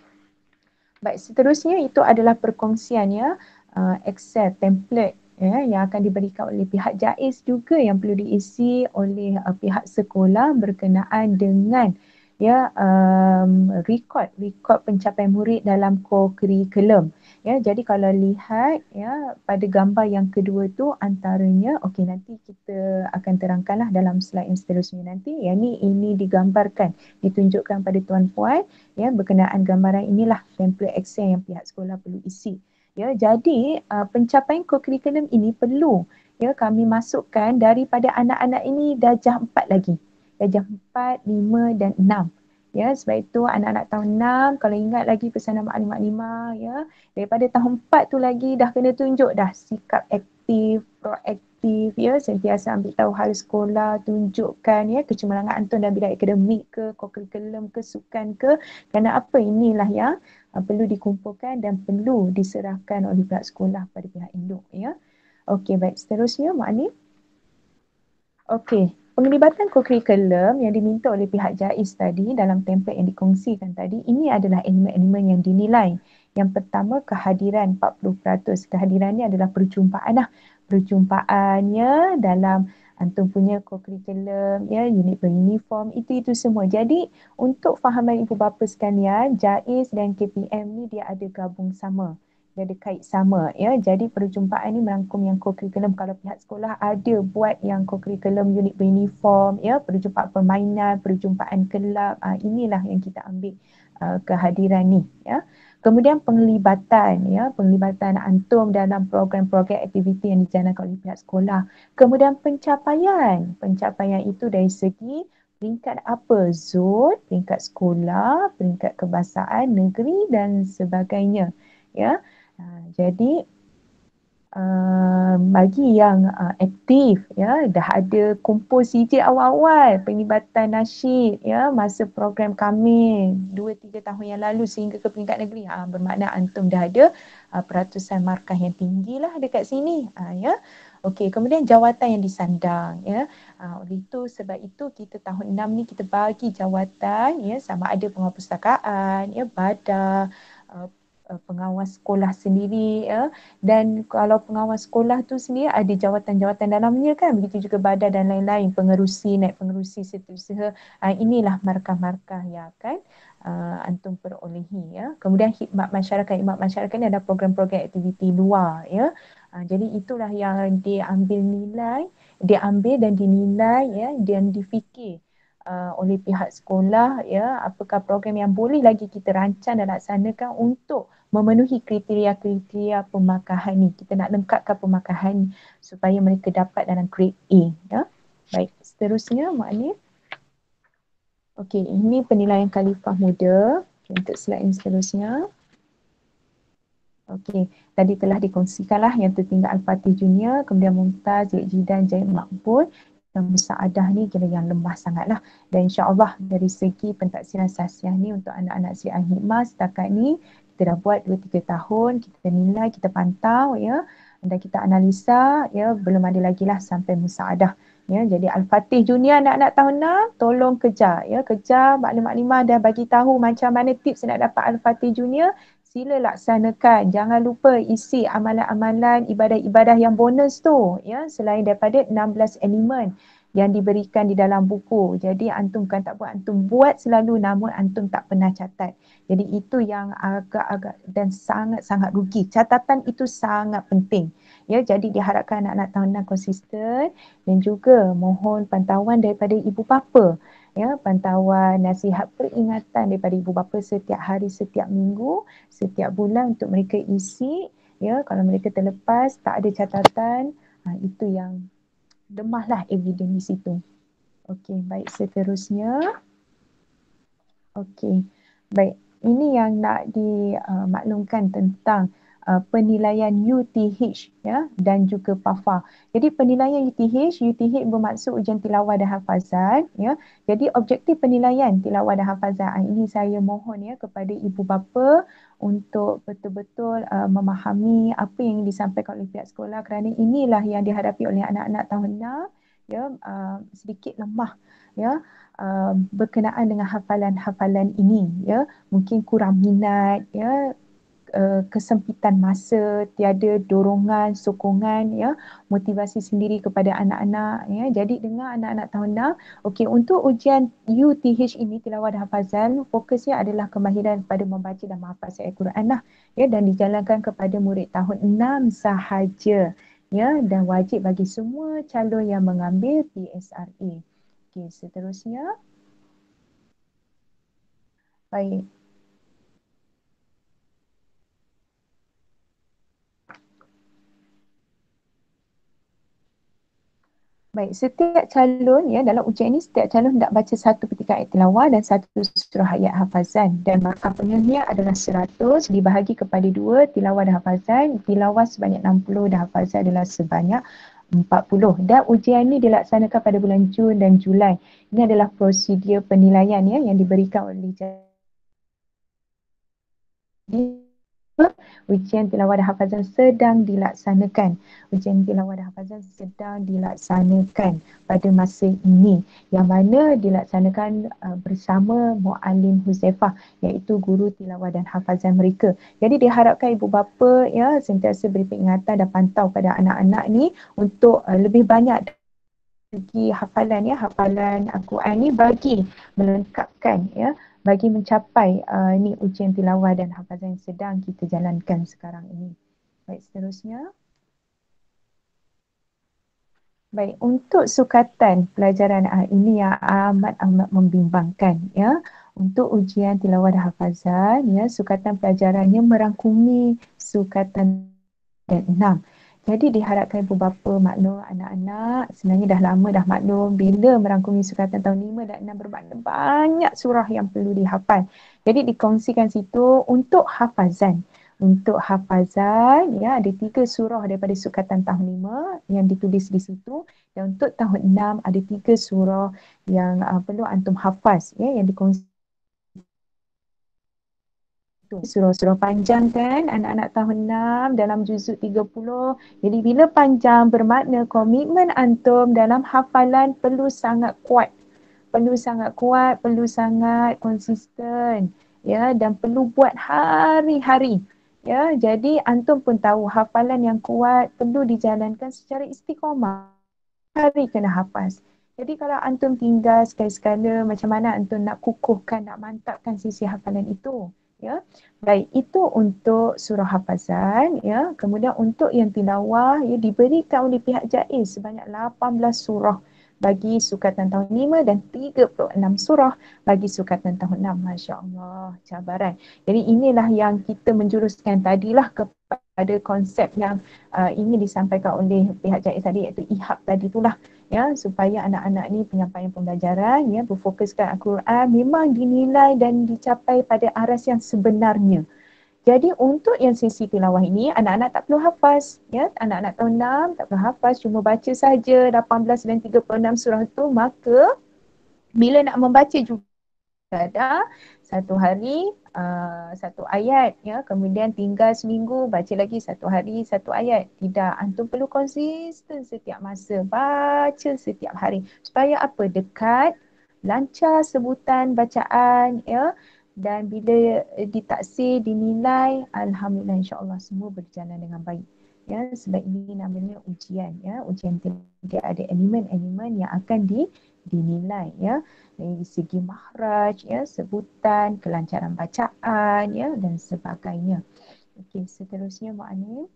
Baik, seterusnya itu adalah perkongsian ya, uh, Excel template ya, yang akan diberikan oleh pihak JAIZ juga yang perlu diisi oleh uh, pihak sekolah berkenaan dengan ya um, rekod rekod pencapaian murid dalam co-curriculum ya. Jadi kalau lihat ya pada gambar yang kedua tu antaranya, okey nanti kita akan terangkanlah dalam slide yang seterusnya nanti. Yang ni ini digambarkan, ditunjukkan pada tuan-puan ya, berkenaan gambaran inilah template Excel yang pihak sekolah perlu isi. Ya, jadi uh, pencapaian co-curriculum ini perlu ya kami masukkan daripada anak-anak ini darjah empat lagi. Darjah empat, lima dan enam. Ya, sebab itu anak-anak tahun enam kalau ingat lagi pesanan maklimah-maklimah ya, daripada tahun empat tu lagi dah kena tunjuk dah sikap aktif, proaktif ya, sentiasa ambil tahu hal sekolah, tunjukkan ya kecemerlangan Anton dalam bidang akademik ke, co-curriculum ke, sukan ke, kerana apa inilah yang uh, perlu dikumpulkan dan perlu diserahkan oleh pihak sekolah pada pihak induk ya. Okey, baik, seterusnya Mak Ani. Okey, penglibatan co-curriculum yang diminta oleh pihak JAIZ tadi dalam template yang dikongsikan tadi, ini adalah elemen-elemen yang dinilai. Yang pertama, kehadiran empat puluh peratus. Kehadiran ni adalah perjumpaan lah. Perjumpaannya dalam antum punya co-curriculum, ya, unit beruniform, itu-itu semua. Jadi, untuk fahaman ibu bapa sekalian, JAIZ dan K P M ni dia ada gabung sama. Dia ada kait sama ya. Jadi perjumpaan ni merangkum yang co-curriculum. Kalau pihak sekolah ada buat yang co-curriculum unit beruniform ya, perjumpaan permainan, perjumpaan kelab, uh, inilah yang kita ambil uh, kehadiran ni ya. Kemudian penglibatan ya, penglibatan antum dalam program-program aktiviti yang dijalankan oleh pihak sekolah. Kemudian pencapaian. Pencapaian itu dari segi peringkat apa? Zon, peringkat sekolah, peringkat kebangsaan, negeri dan sebagainya ya. Uh, jadi uh, bagi yang uh, aktif ya, dah ada kumpul C J awal-awal penglibatan nasyid ya masa program kami dua tiga tahun yang lalu sehingga ke peringkat negeri, uh, bermakna antum dah ada uh, peratusan markah yang tinggi lah dekat sini uh, ya. Okey, kemudian jawatan yang disandang ya. Uh, oleh itu sebab itu kita tahun enam ni kita bagi jawatan ya, sama ada pengawal perpustakaan ya, badan uh, pengawas sekolah sendiri ya, dan kalau pengawas sekolah tu sendiri ada jawatan-jawatan dalamnya kan, begitu juga badan dan lain-lain, pengerusi, naib pengerusi, setiausaha, uh, inilah markah-markah yang akan uh, antum perolehi ya. Kemudian khidmat masyarakat, khidmat masyarakat ni ada program-program aktiviti luar ya. Uh, jadi itulah yang diambil nilai, diambil dan dinilai ya, dan difikir Uh, oleh pihak sekolah ya, apakah program yang boleh lagi kita rancang dan laksanakan untuk memenuhi kriteria-kriteria pemakahan ni. Kita nak lengkapkan pemakahan supaya mereka dapat dalam grade A ya. Baik, seterusnya Mak Ani. Okey, ini penilaian khalifah muda. Okay, untuk slide yang seterusnya. Okey, tadi telah dikongsikanlah yang tertinggal Al-Fatih Junior, kemudian Mumtaz, J Jidan, J Makbul. Yang Musaadah ni kira yang lemah sangatlah, dan insya-Allah dari segi pentaksiran sasiah ni untuk anak-anak Sri Al-Hikmah setakat ni kita dah buat dua tiga tahun, kita nilai, kita pantau ya, dan kita analisa ya, belum ada lagi lah sampai Musaadah ya. Jadi Al-Fatih Junior anak-anak tahun enam tolong kejar ya, kejar maklimah-maklimah dah bagi tahu macam mana tips nak dapat Al-Fatih Junior. sila laksanakan. Jangan lupa isi amalan-amalan ibadah-ibadah yang bonus tu, ya, selain daripada enam belas elemen yang diberikan di dalam buku. Jadi antum bukan tak buat, antum buat selalu namun antum tak pernah catat. Jadi itu yang agak-agak dan sangat-sangat rugi. Catatan itu sangat penting. Ya, jadi diharapkan anak-anak tahun enam konsisten dan juga mohon pantauan daripada ibu bapa. Ya, pantauan nasihat peringatan daripada ibu bapa setiap hari, setiap minggu, setiap bulan untuk mereka isi. Ya, kalau mereka terlepas, tak ada catatan, ha, itu yang lemahlah evidence di situ. Okey, baik, seterusnya. Okey, baik. Ini yang nak dimaklumkan tentang uh, penilaian U T H, ya, dan juga P A F A. Jadi penilaian U T H, U T H bermaksud ujian tilawah dan hafazan, ya. Jadi objektif penilaian tilawah dan hafazan, ah, ini saya mohon ya kepada ibu bapa untuk betul-betul uh, memahami apa yang disampaikan oleh pihak sekolah, kerana inilah yang dihadapi oleh anak-anak tahun enam, ya, uh, sedikit lemah, ya, uh, berkenaan dengan hafalan-hafalan ini, ya, mungkin kurang minat, ya, uh, kesempitan masa, tiada dorongan, sokongan, ya, motivasi sendiri kepada anak-anak, ya. Jadi dengan anak-anak tahun enam, okey, untuk ujian U T H ini, tilawah dan hafazan, fokusnya adalah kemahiran pada membaca dan menghafaz ayat Quran lah, ya, dan dijalankan kepada murid tahun enam sahaja, ya, dan wajib bagi semua calon yang mengambil P S R A. Okey, seterusnya. Baik. Baik, setiap calon, ya, dalam ujian ini setiap calon hendak baca satu petikan ayat tilawah dan satu surah ayat hafazan, dan markah penilaian adalah seratus dibahagi kepada dua, tilawah dan hafazan. Tilawah sebanyak enam puluh dan hafazan adalah sebanyak empat puluh. Dan ujian ini dilaksanakan pada bulan Jun dan Julai. Ini adalah prosedur penilaian, ya, yang diberikan oleh jadi ujian tilawah dan hafazan sedang dilaksanakan. Ujian tilawah dan hafazan sedang dilaksanakan pada masa ini, yang mana dilaksanakan uh, bersama Muallim Huzaifah, iaitu guru tilawah dan hafazan mereka. Jadi diharapkan ibu bapa, ya, sentiasa beri peringatan dan pantau pada anak-anak ni untuk uh, lebih banyak segi hafalan, ya, hafalan Al-Quran ni bagi melengkapkan, ya, bagi mencapai uh, ni ujian tilawah dan hafazan yang sedang kita jalankan sekarang ini. Baik, seterusnya. Baik, untuk sukatan pelajaran uh, ini yang amat amat membimbangkan, ya. Untuk ujian tilawah dan hafazan, ya, sukatan pelajarannya merangkumi sukatan dan enam. Jadi diharapkan ibu bapa maklum anak-anak sebenarnya dah lama dah maklum bila merangkumi sukatan tahun lima dan enam bermakna banyak surah yang perlu dihafal. Jadi dikongsikan situ untuk hafazan. Untuk hafazan, ya, ada tiga surah daripada sukatan tahun lima yang ditulis di situ, dan untuk tahun enam ada tiga surah yang uh, perlu antum hafaz, ya, yang dikongsikan. Surah-surah panjang kan anak-anak tahun enam dalam juzuk tiga puluh. Jadi bila panjang bermakna komitmen antum dalam hafalan perlu sangat kuat. Perlu sangat kuat, perlu sangat konsisten, ya, dan perlu buat hari-hari. Ya, jadi antum pun tahu hafalan yang kuat perlu dijalankan secara istiqamah. Hari kena hafaz. Jadi kalau antum tinggal sekali-sekala, macam mana antum nak kukuhkan, nak mantapkan sisi hafalan itu? Ya, baik, itu untuk surah hafazan, ya. Kemudian untuk yang tilawah, ya, diberikan oleh pihak JAIZ sebanyak lapan belas surah bagi sukatan tahun lima dan tiga puluh enam surah bagi sukatan tahun enam. Masya Allah, cabaran. Jadi inilah yang kita menjuruskan tadilah kepada konsep yang uh, ingin disampaikan oleh pihak JAIZ tadi, iaitu I H A B tadi itulah, ya, supaya anak-anak ni penyampaian pembelajaran, ya, berfokuskan Al-Quran memang dinilai dan dicapai pada aras yang sebenarnya. Jadi untuk yang sesi tilawah ini, anak-anak tak perlu hafaz, ya, anak-anak tahun enam tak perlu hafaz, cuma baca saja lapan belas dan tiga puluh enam surah itu. Maka bila nak membaca juga ada satu hari uh, satu ayat, ya, kemudian tinggal seminggu baca lagi satu hari satu ayat. Tidak, antum perlu konsisten setiap masa, baca setiap hari supaya apa? Dekat, lancar sebutan bacaan, ya, dan bila uh, ditaksir, dinilai, alhamdulillah insya-Allah semua berjalan dengan baik. Ya, sebab ini namanya ujian ya. Ujian tidak ada elemen-elemen yang akan di, dinilai ya. Dari segi makhraj ya, sebutan, kelancaran bacaan ya dan sebagainya. Okey, seterusnya Mak Anim.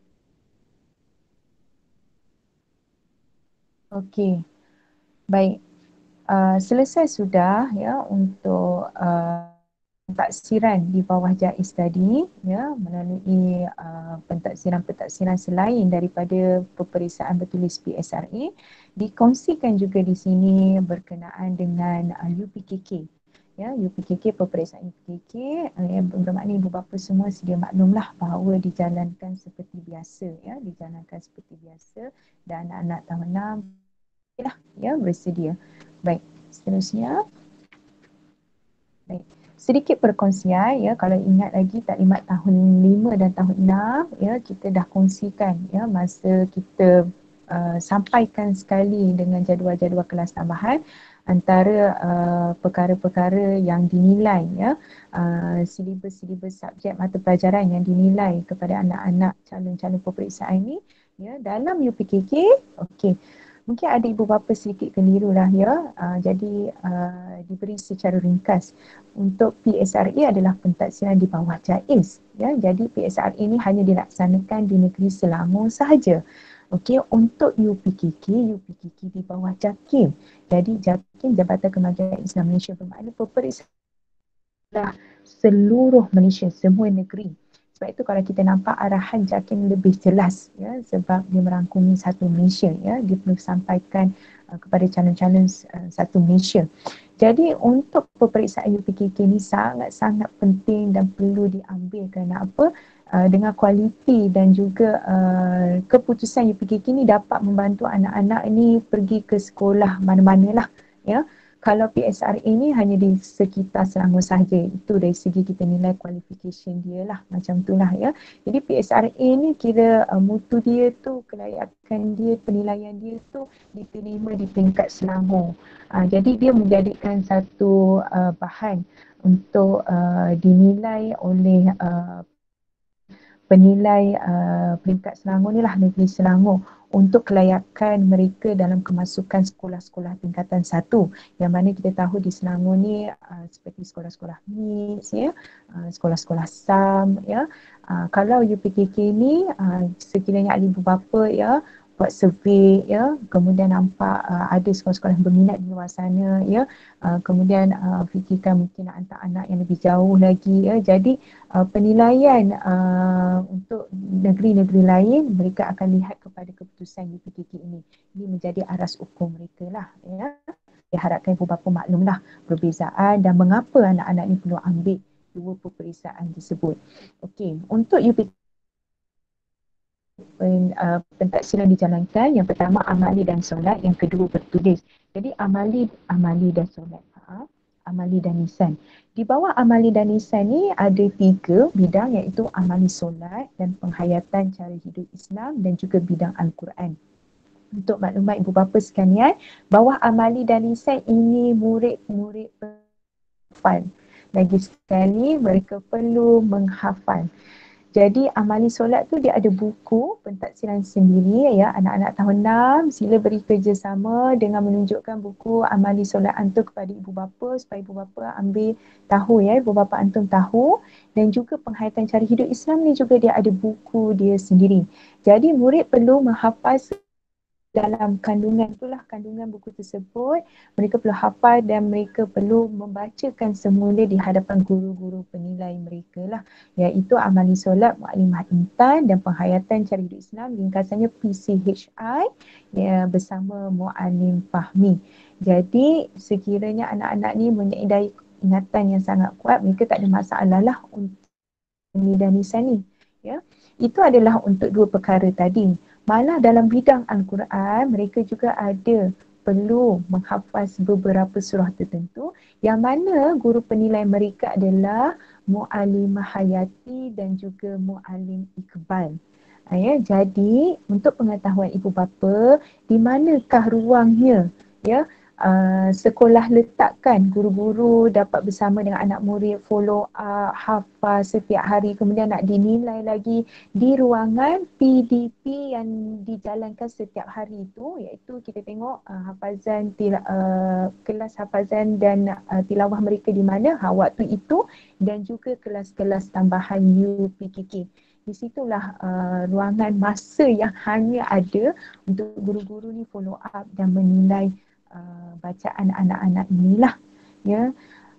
Okey. Baik. Uh, selesai sudah ya untuk uh, pentaksiran di bawah JAIZ tadi ya, melalui uh, pentaksiran-pentaksiran selain daripada peperiksaan bertulis P S R A, dikongsikan juga di sini berkenaan dengan uh, U P K K ya. U P K K, peperiksaan U P K K uh, yang bermakna ibu bapa semua sedia maklumlah bahawa dijalankan seperti biasa ya, dijalankan seperti biasa dan anak-anak tahun enam lah ya bersedia. Baik, seterusnya. Baik. Sedikit perkongsian ya, kalau ingat lagi taklimat tahun lima dan tahun enam ya, kita dah kongsikan ya masa kita uh, sampaikan sekali dengan jadual-jadual kelas tambahan antara uh, perkara-perkara yang dinilai ya, uh, silibus-silibus subjek mata pelajaran yang dinilai kepada anak-anak calon-calon peperiksaan ini ya dalam U P K K. Okey. Mungkin ada ibu bapa sedikit keliru lah ya. Uh, jadi uh, diberi secara ringkas. Untuk P S R A adalah pentaksiran di bawah JAIZ. Ya, jadi P S R A ini hanya dilaksanakan di negeri Selangor sahaja. Okey, untuk U P K K, U P K K di bawah JAKIM. Jadi JAKIM, Jabatan Kemajuan Islam Malaysia, bermakna peperiksaan seluruh Malaysia, semua negeri. Sebab itu kalau kita nampak arahan JAKIM lebih jelas ya, sebab dia merangkumi satu Malaysia ya, dia perlu sampaikan uh, kepada calon-calon uh, satu Malaysia. Jadi untuk peperiksaan U P K K ni sangat-sangat penting dan perlu diambil kerana apa? Uh, dengan kualiti dan juga uh, keputusan U P K K ni dapat membantu anak-anak ni pergi ke sekolah mana-manalah ya. Kalau P S R A ni hanya di sekitar Selangor sahaja, itu dari segi kita nilai qualification dia lah, macam itulah ya. Jadi P S R A ni kira uh, mutu dia tu, kelayakan dia, penilaian dia tu diterima di peringkat Selangor. Uh, jadi dia menjadikan satu uh, bahan untuk uh, dinilai oleh uh, penilai uh, peringkat Selangor ni lah, negeri Selangor, untuk kelayakan mereka dalam kemasukan sekolah-sekolah tingkatan satu, yang mana kita tahu di Selangor ni uh, seperti sekolah-sekolah mix ya, uh, sekolah-sekolah S A M ya. Uh, kalau U P K K ni uh, sekiranya ahli ibu bapa ya buat survey ya, kemudian nampak uh, ada sekolah-sekolah yang berminat di luar sana ya, uh, kemudian uh, fikirkan mungkin nak hantar anak yang lebih jauh lagi ya. Jadi uh, penilaian uh, untuk negeri-negeri lain, mereka akan lihat kepada keputusan U P K K ini. Ini menjadi aras ukur mereka lah ya. Diharapkan ibu bapa maklumlah perbezaan dan mengapa anak-anak ini perlu ambil dua peperiksaan tersebut. Okey, untuk U P K K Pen, uh, pentaksiran dijalankan. Yang pertama amali dan solat, yang kedua bertulis. Jadi amali amali dan solat, ha? Amali dan lisan. Di bawah amali dan lisan ni ada tiga bidang, iaitu amali solat dan penghayatan cara hidup Islam dan juga bidang Al-Quran. Untuk maklumat ibu bapa sekalian, bawah amali dan lisan ini murid-murid penghafal. Lagi sekali mereka perlu menghafal. Jadi amali solat tu dia ada buku pentaksiran sendiri ya. Anak-anak tahun enam sila beri kerjasama dengan menunjukkan buku amali solat antum kepada ibu bapa supaya ibu bapa ambil tahu ya, ibu bapa antum tahu. Dan juga penghayatan cara hidup Islam ni juga dia ada buku dia sendiri. Jadi murid perlu menghafal dalam kandungan itulah, kandungan buku tersebut mereka perlu hafal dan mereka perlu membacakan semula di hadapan guru-guru penilai mereka lah, iaitu amali solat Mukadimah Intan dan penghayatan cara hidup Islam, ringkasannya P C H I ya, bersama Muallim Fahmi. Jadi sekiranya anak-anak ni mempunyai ingatan yang sangat kuat, mereka tak ada masalah lah untuk ini dan lisan ni ya. Itu adalah untuk dua perkara tadi. Malah dalam bidang Al-Quran, mereka juga ada perlu menghafaz beberapa surah tertentu yang mana guru penilai mereka adalah Muallimah Hayati dan juga Muallim Iqbal. Ya, jadi untuk pengetahuan ibu bapa, di manakah ruangnya ya uh, sekolah letakkan guru-guru dapat bersama dengan anak murid follow up, hafal setiap hari, kemudian nak dinilai lagi di ruangan P D P yang dijalankan setiap hari itu, iaitu kita tengok uh, hafazan tila, uh, kelas hafazan dan uh, tilawah mereka di mana ha, waktu itu, dan juga kelas-kelas tambahan U P K K. Di situlah uh, ruangan masa yang hanya ada untuk guru-guru ni follow up dan menilai uh, bacaan anak-anak inilah, ya.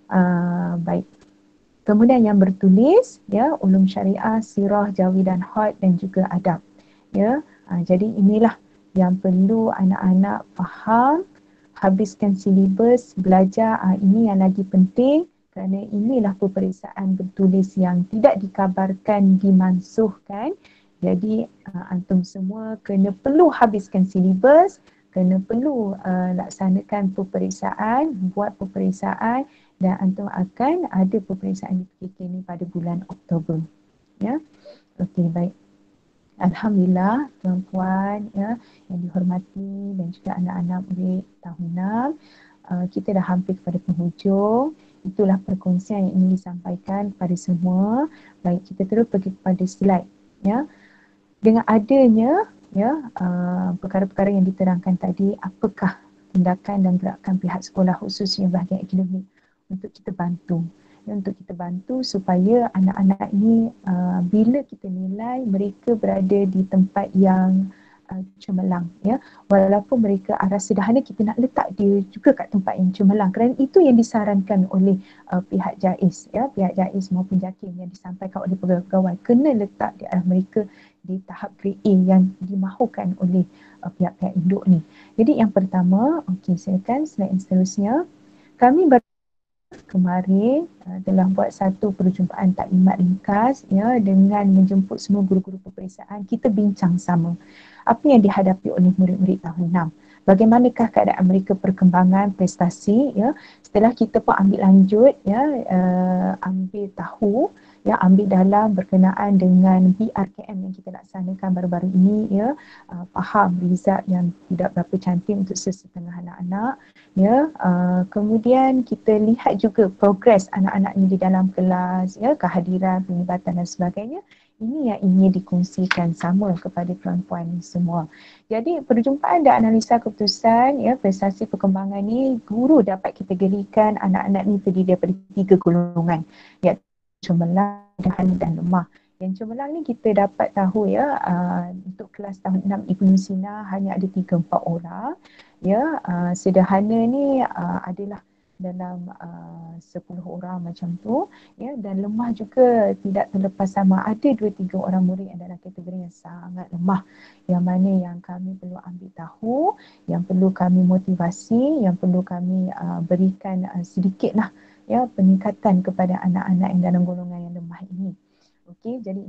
Uh, baik. Kemudian yang bertulis, ya, ulum syariah, sirah, jawi dan hod dan juga adab, ya. Uh, jadi inilah yang perlu anak-anak faham, habiskan silibus, belajar. Uh, ini yang lagi penting. Kerana inilah peperiksaan bertulis yang tidak dikabarkan dimansuhkan. Jadi uh, antum semua kena perlu habiskan silibus, kena perlu uh, laksanakan peperiksaan, buat peperiksaan, dan antum akan ada peperiksaan U P K K ni pada bulan Oktober. Ya. Okey, baik. Alhamdulillah tuan-puan, ya, yang dihormati dan juga anak-anak murid tahun enam, uh, kita dah hampir kepada penghujung. Itulah perkongsian yang ingin disampaikan kepada semua. Baik, kita terus pergi kepada slide, ya. Dengan adanya, ya, uh, perkara-perkara yang diterangkan tadi, apakah tindakan dan gerakan pihak sekolah khususnya bahagian akademik untuk kita bantu, ya, untuk kita bantu supaya anak-anak ini uh, bila kita nilai mereka berada di tempat yang uh, cemerlang, ya, walaupun mereka arah sederhana kita nak letak dia juga kat tempat yang cemerlang, kerana itu yang disarankan oleh uh, pihak JAIS, ya, pihak JAIS maupun JAKIM yang disampaikan oleh pegawai-pegawai, kena letak di arah mereka di tahap grade A yang dimahukan oleh uh, pihak-pihak induk ni. Jadi yang pertama, okey, silakan slide yang seterusnya. Kami ber kemarin uh, telah buat satu perjumpaan taklimat ringkas, ya, dengan menjemput semua guru-guru peperiksaan. Kita bincang sama apa yang dihadapi oleh murid-murid tahun enam. Bagaimanakah keadaan mereka, perkembangan prestasi, ya. Setelah kita pun ambil lanjut, ya, uh, ambil tahu, ya, ambil dalam berkenaan dengan B R K M yang kita laksanakan baru-baru ini, ya, uh, faham result yang tidak berapa cantik untuk sesetengah anak-anak, ya. Uh, kemudian kita lihat juga progres anak-anak ini di dalam kelas, ya, kehadiran, penglibatan dan sebagainya. Ini yang ingin dikongsikan sama kepada tuan-puan semua. Jadi perjumpaan dan analisa keputusan, ya, prestasi perkembangan ni, guru dapat kategorikan anak-anak ni terdiri daripada tiga golongan, iaitu cemerlang, sederhana dan lemah. Yang cemerlang ni kita dapat tahu, ya, uh, untuk kelas tahun enam Ibnu Sina hanya ada tiga empat orang, ya. Uh, sederhana ni uh, adalah dalam uh, sepuluh orang macam tu, ya, dan lemah juga tidak terlepas sama, ada dua tiga orang murid yang dalam kategori yang sangat lemah, yang mana yang kami perlu ambil tahu, yang perlu kami motivasi, yang perlu kami uh, berikan uh, sedikitlah, ya, peningkatan kepada anak-anak yang dalam golongan yang lemah ini. Okey, jadi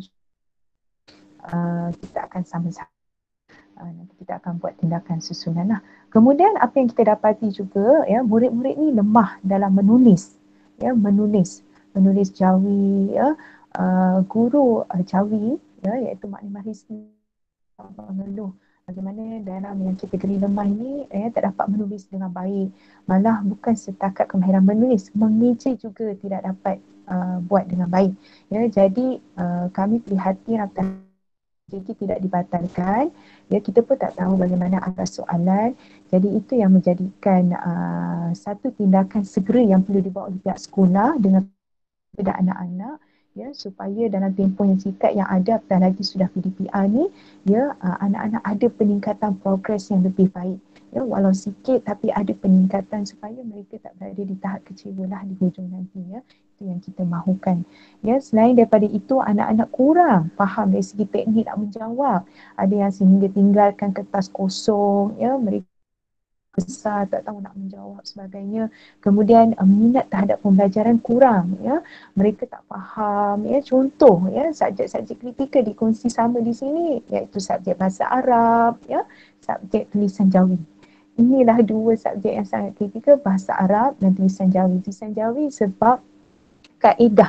uh, kita akan sama-sama uh, nanti kita akan buat tindakan susulan lah. Kemudian apa yang kita dapati juga, ya, murid-murid ni lemah dalam menulis, ya, menulis, menulis jawi, ya. Uh, guru uh, jawi, ya, iaitu Maklimah Rizki mengeluh bagaimana dalam yang kategori lemah ini, ya, tak dapat menulis dengan baik. Malah bukan setakat kemahiran menulis, mengeja juga tidak dapat uh, buat dengan baik, ya. Jadi uh, kami prihatin apatah jadi tidak dibatalkan, ya, kita pun tak tahu bagaimana arah soalan. Jadi itu yang menjadikan uh, satu tindakan segera yang perlu dibawa oleh pihak sekolah dengan kepada anak-anak, ya, supaya dalam tempoh yang singkat yang ada, apatah lagi sudah P D P R ni, ya, uh, anak-anak ada peningkatan progres yang lebih baik, ya, walau sikit tapi ada peningkatan supaya mereka tak berada di tahap kecewa lah di hujung nanti, ya. Itu yang kita mahukan, ya. Selain daripada itu, anak-anak kurang faham dari segi teknik nak menjawab, ada yang sehingga tinggalkan kertas kosong, ya, mereka besar tak tahu nak menjawab sebagainya. Kemudian uh, minat terhadap pembelajaran kurang, ya, mereka tak faham, ya. Contoh, ya, subjek-subjek kritikal dikongsi sama di sini, iaitu subjek bahasa Arab, ya, subjek tulisan jawi. Inilah dua subjek yang sangat kritikal, bahasa Arab dan tulisan jawi. Tulisan jawi sebab kaedah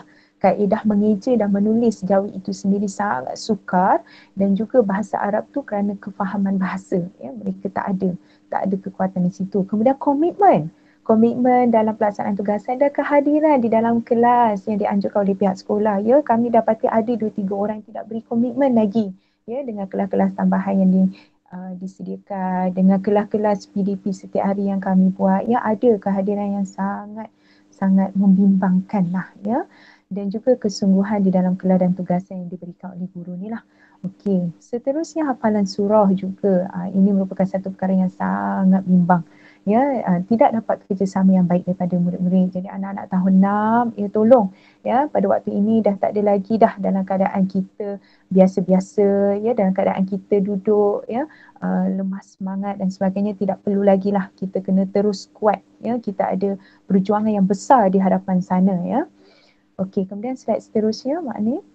kaedah mengeja dan menulis jawi itu sendiri sangat sukar, dan juga bahasa Arab tu kerana kefahaman bahasa, ya, mereka tak ada tak ada kekuatan di situ. Kemudian komitmen komitmen dalam pelaksanaan tugasan dan kehadiran di dalam kelas yang dianjurkan oleh pihak sekolah. Ya, kami dapati ada dua tiga orang yang tidak beri komitmen lagi, ya, dengan kelas-kelas tambahan yang di, uh, disediakan, dengan kelas-kelas P D P setiap hari yang kami buat. Ya, ada kehadiran yang sangat sangat membimbangkan lah, ya, dan juga kesungguhan di dalam kelas dan tugasan yang diberikan oleh guru ni lah. Okey, seterusnya hafalan surah juga. Uh, ini merupakan satu perkara yang sangat bimbang. Ya, uh, tidak dapat kerjasama yang baik daripada murid-murid. Jadi anak-anak tahun enam, ya tolong, ya, pada waktu ini dah tak ada lagi dah dalam keadaan kita biasa-biasa, ya, dalam keadaan kita duduk, ya, uh, lemah semangat dan sebagainya. Tidak perlu lagi lah, kita kena terus kuat, ya, kita ada perjuangan yang besar di hadapan sana, ya. Okey, kemudian slide seterusnya, maknanya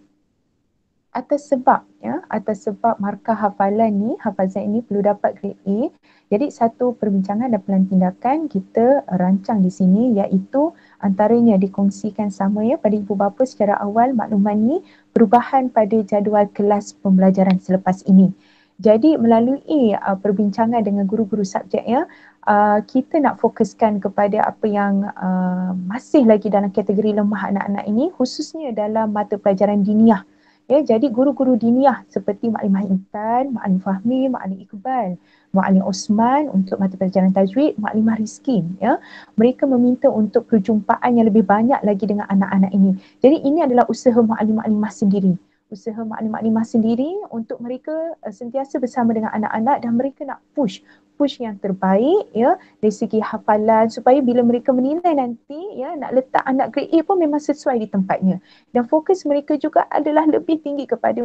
atas sebab, ya, atas sebab markah hafalan ni, hafazan ini perlu dapat grade A. Jadi satu perbincangan dan pelan tindakan kita rancang di sini, iaitu antaranya dikongsikan sama, ya, pada ibu bapa secara awal makluman ni perubahan pada jadual kelas pembelajaran selepas ini. Jadi melalui uh, perbincangan dengan guru-guru subjek, ya, uh, kita nak fokuskan kepada apa yang uh, masih lagi dalam kategori lemah anak-anak ini, khususnya dalam mata pelajaran diniah. Ya, jadi guru-guru diniah seperti Maklimah Intan, Maklim Fahmi, Maklim Iqbal, Maklim Osman untuk mata pelajaran tajwid, Maklimah Rizkin, ya, mereka meminta untuk perjumpaan yang lebih banyak lagi dengan anak-anak ini. Jadi ini adalah usaha maklim-maklimah sendiri. Usaha maklim-maklimah sendiri untuk mereka uh, sentiasa bersama dengan anak-anak, dan mereka nak push push yang terbaik, ya, dari segi hafalan, supaya bila mereka menilai nanti, ya, nak letak anak grade A pun memang sesuai di tempatnya. Dan fokus mereka juga adalah lebih tinggi kepada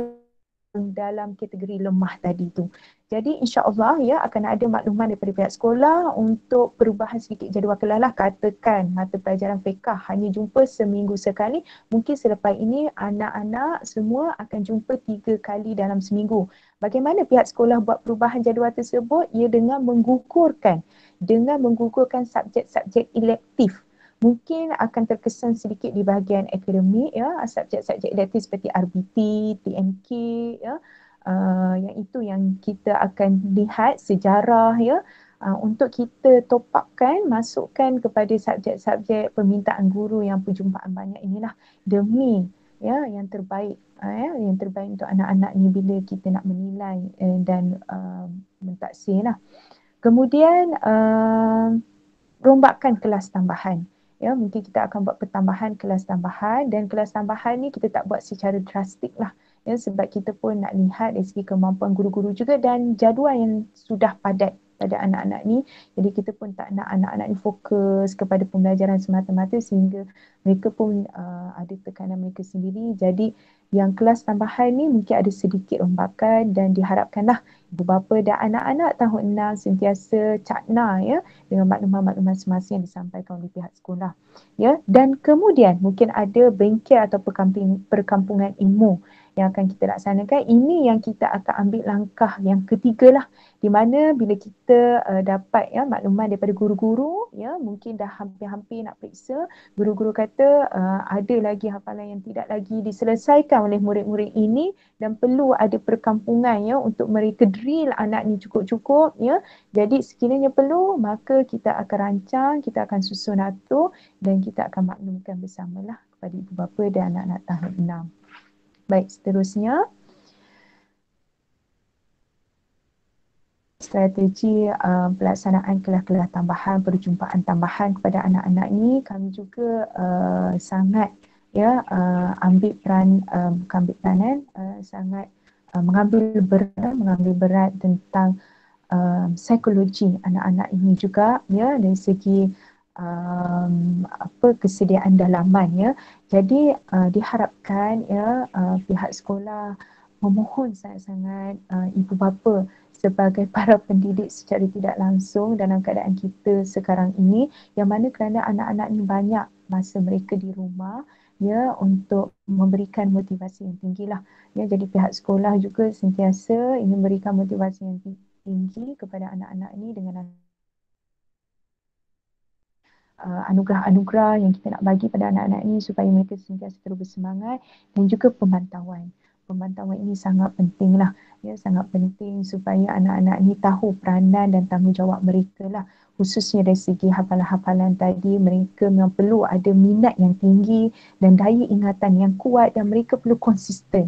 dalam kategori lemah tadi tu. Jadi insya-Allah, ya, akan ada makluman daripada pihak sekolah untuk perubahan sedikit jadual kelas lah. Katakan mata pelajaran fiqh hanya jumpa seminggu sekali, mungkin selepas ini anak-anak semua akan jumpa tiga kali dalam seminggu. Bagaimana pihak sekolah buat perubahan jadual tersebut? Ia dengan menggugurkan dengan menggugurkan subjek-subjek elektif. Mungkin akan terkesan sedikit di bahagian akademik, ya, subjek-subjek elektif seperti R B T, T M K, ya, uh, yang itu yang kita akan lihat sejarah, ya, uh, untuk kita top upkan, masukkan kepada subjek-subjek permintaan guru yang perjumpaan banyak inilah, demi, ya, yang terbaik, uh, ya, yang terbaik untuk anak-anak ni bila kita nak menilai uh, dan uh, mentaksir lah. Kemudian uh, rombakan kelas tambahan. Ya, mungkin kita akan buat pertambahan kelas tambahan, dan kelas tambahan ni kita tak buat secara drastik lah, ya, sebab kita pun nak lihat dari segi kemampuan guru-guru juga dan jadual yang sudah padat pada anak-anak ni. Jadi kita pun tak nak anak-anak ni fokus kepada pembelajaran semata-mata sehingga mereka pun uh, ada tekanan mereka sendiri. Jadi yang kelas tambahan ni mungkin ada sedikit rombakan, dan diharapkanlah ibu bapa dan anak-anak tahun enam sentiasa cakna, ya, dengan maklumat-maklumat semasa yang disampaikan oleh pihak sekolah, ya. Dan kemudian mungkin ada bengkel atau perkampung, perkampungan ilmu yang akan kita laksanakan. Ini yang kita akan ambil langkah yang ketiga lah, di mana bila kita uh, dapat, ya, makluman daripada guru-guru, ya, mungkin dah hampir-hampir nak periksa, guru-guru kata uh, ada lagi hafalan yang tidak lagi diselesaikan oleh murid-murid ini, dan perlu ada perkampungan, ya, untuk mereka drill anak ni cukup-cukup, ya. Jadi sekiranya perlu, maka kita akan rancang, kita akan susun atur, dan kita akan maklumkan bersamalah kepada ibu bapa dan anak-anak tahun enam. Baik, seterusnya strategi uh, pelaksanaan kelas-kelas tambahan, perjumpaan tambahan kepada anak-anak ni, kami juga uh, sangat, ya, uh, ambil peran, uh, bukan ambil peranan, uh, sangat uh, mengambil berat, mengambil berat tentang uh, psikologi anak-anak ini juga, ya, dari segi um, apa kesediaan dalaman, ya. Jadi uh, diharapkan, ya, uh, pihak sekolah memohon sangat-sangat uh, ibu bapa sebagai para pendidik secara tidak langsung dalam keadaan kita sekarang ini, yang mana kerana anak-anak ni banyak masa mereka di rumah, ya, untuk memberikan motivasi yang tinggilah, ya. Jadi pihak sekolah juga sentiasa ingin memberikan motivasi yang tinggi kepada anak-anak ni dengan uh, anugerah-anugerah yang kita nak bagi pada anak-anak ni supaya mereka sentiasa terus bersemangat, dan juga pemantauan. Pemantauan ini sangat penting lah, ya, sangat penting supaya anak-anak ni tahu peranan dan tanggungjawab mereka lah, khususnya dari segi hafalan-hafalan tadi. Mereka memang perlu ada minat yang tinggi dan daya ingatan yang kuat, dan mereka perlu konsisten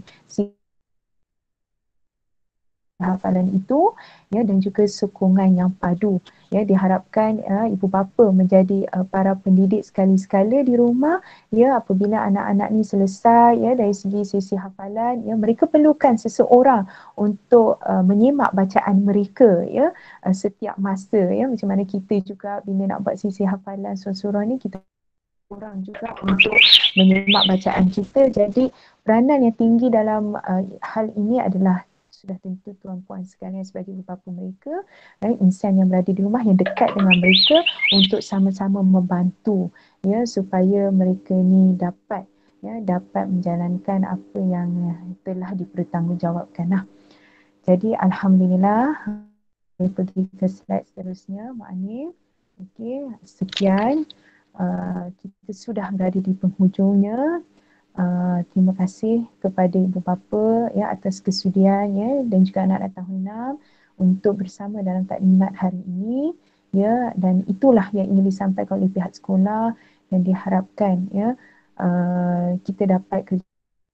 hafalan itu, ya, dan juga sokongan yang padu. Ya, diharapkan uh, ibu bapa menjadi uh, para pendidik sekali-sekala di rumah. Ya, apabila anak-anak ni selesai, ya, dari segi sesi hafalan, ya, mereka perlukan seseorang untuk uh, menyimak bacaan mereka, ya, uh, setiap masa, ya. Macam mana kita juga bila nak buat sesi hafalan surah-surah ni, kita orang juga untuk menyimak bacaan kita. Jadi peranan yang tinggi dalam uh, hal ini adalah sudah tentu tuan-puan sekalian sebagai ibu bapa mereka, eh, insan yang berada di rumah yang dekat dengan mereka untuk sama-sama membantu, ya, supaya mereka ni dapat, ya, dapat menjalankan apa yang telah dipertanggungjawabkan lah. Jadi alhamdulillah, saya pergi ke slide seterusnya, Mak Anif. Okey, sekian. Uh, kita sudah berada di penghujungnya. Uh, terima kasih kepada ibu bapa, ya, atas kesudiannya, dan juga anak-anak tahun enam untuk bersama dalam taklimat hari ini, ya, dan itulah yang ingin disampaikan oleh pihak sekolah, dan diharapkan, ya, uh, kita dapat kerja,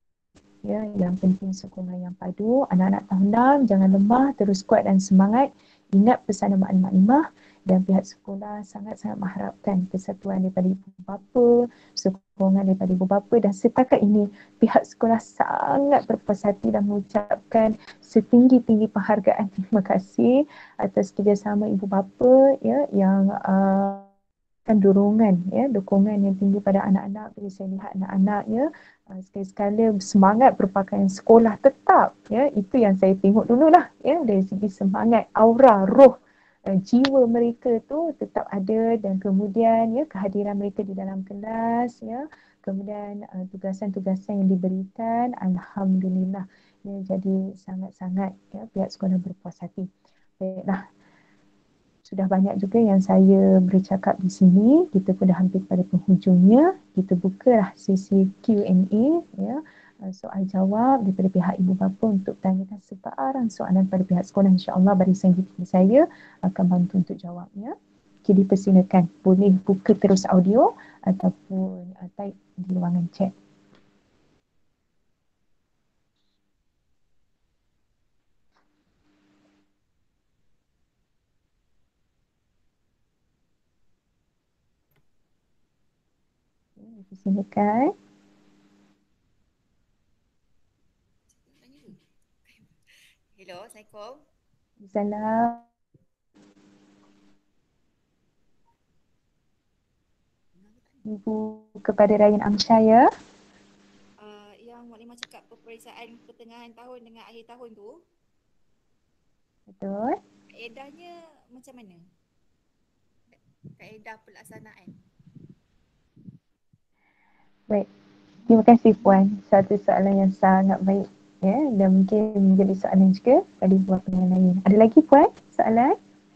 ya, yang penting sokongan yang padu. Anak-anak tahun enam jangan lemah, terus kuat dan semangat. Ingat pesanan maklimah-maklimah, dan pihak sekolah sangat-sangat mengharapkan kesatuan daripada ibu bapa, sokongan daripada ibu bapa, dan setakat ini pihak sekolah sangat berpuas hati dan mengucapkan setinggi-tinggi penghargaan terima kasih atas kerjasama ibu bapa, ya, yang uh, kan dorongan, ya, dukungan yang tinggi pada anak-anak. Bila saya lihat anak-anak, ya, uh, sekali-sekala semangat berpakaian sekolah tetap, ya, itu yang saya tengok dululah, ya, dari segi semangat, aura, roh, uh, jiwa mereka tu tetap ada, dan kemudian, ya, kehadiran mereka di dalam kelas, ya, kemudian uh, tugasan-tugasan yang diberikan, alhamdulillah, ya, jadi sangat-sangat, ya, pihak sekolah berpuas hati. Baiklah, sudah banyak juga yang saya bercakap di sini. Kita pun dah hampir pada penghujungnya. Kita bukalah sesi Q and A, ya, soal jawab daripada pihak ibu bapa untuk tanyakan sebarang soalan pada pihak sekolah. InsyaAllah barisan kita saya akan bantu untuk jawabnya. Okay, dipersilakan. Boleh buka terus audio ataupun uh, type di ruangan chat. Silakan. Hello, Assalamualaikum. Salam. Ibu kepada Ryan Amsyah, ya. Uh, yang Maklimah cakap peperiksaan pertengahan tahun dengan akhir tahun tu, Betul. kaedahnya macam mana? Kaedah pelaksanaan. Baik. Terima kasih Puan. Satu soalan yang sangat baik, ya, dan mungkin menjadi soalan juga pada ibu bapa yang lain. Ada lagi Puan soalan?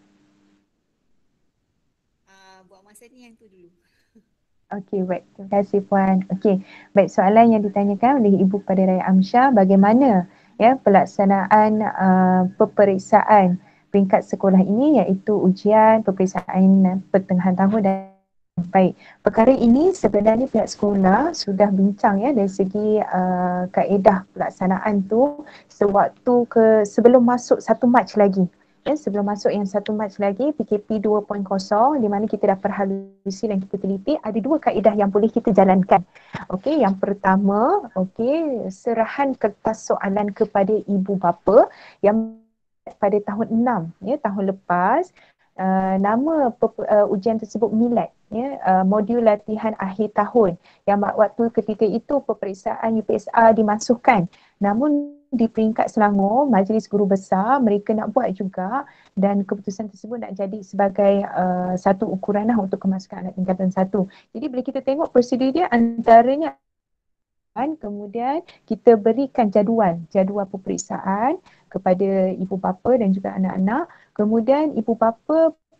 Uh, buat masa ni yang tu dulu. Okey, baik. Terima kasih Puan. Okey, baik, soalan yang ditanyakan oleh Ibu kepada Raya Amsyah, bagaimana, ya, pelaksanaan uh, peperiksaan peringkat sekolah ini, iaitu ujian peperiksaan pertengahan tahun. Dan baik, perkara ini sebenarnya pihak sekolah sudah bincang, ya, dari segi uh, kaedah pelaksanaan tu sewaktu ke sebelum masuk satu Mac lagi. Ya, sebelum masuk yang satu Mac lagi, P K P dua titik kosong, di mana kita dah perhalusi dan kita teliti, ada dua kaedah yang boleh kita jalankan. Okey, yang pertama, okey, serahan kertas soalan kepada ibu bapa yang pada tahun enam, ya, tahun lepas. Uh, nama pe- uh, ujian tersebut milad, ya, uh, modul latihan akhir tahun, yang waktu ketika itu peperiksaan U P S R dimasukkan. Namun di peringkat Selangor, Majlis Guru Besar mereka nak buat juga, dan keputusan tersebut nak jadi sebagai uh, satu ukuran lah untuk kemasukan anak tingkatan satu. Jadi bila kita tengok prosedur dia, antaranya kemudian kita berikan jadual, jadual peperiksaan kepada ibu bapa dan juga anak-anak. Kemudian ibu bapa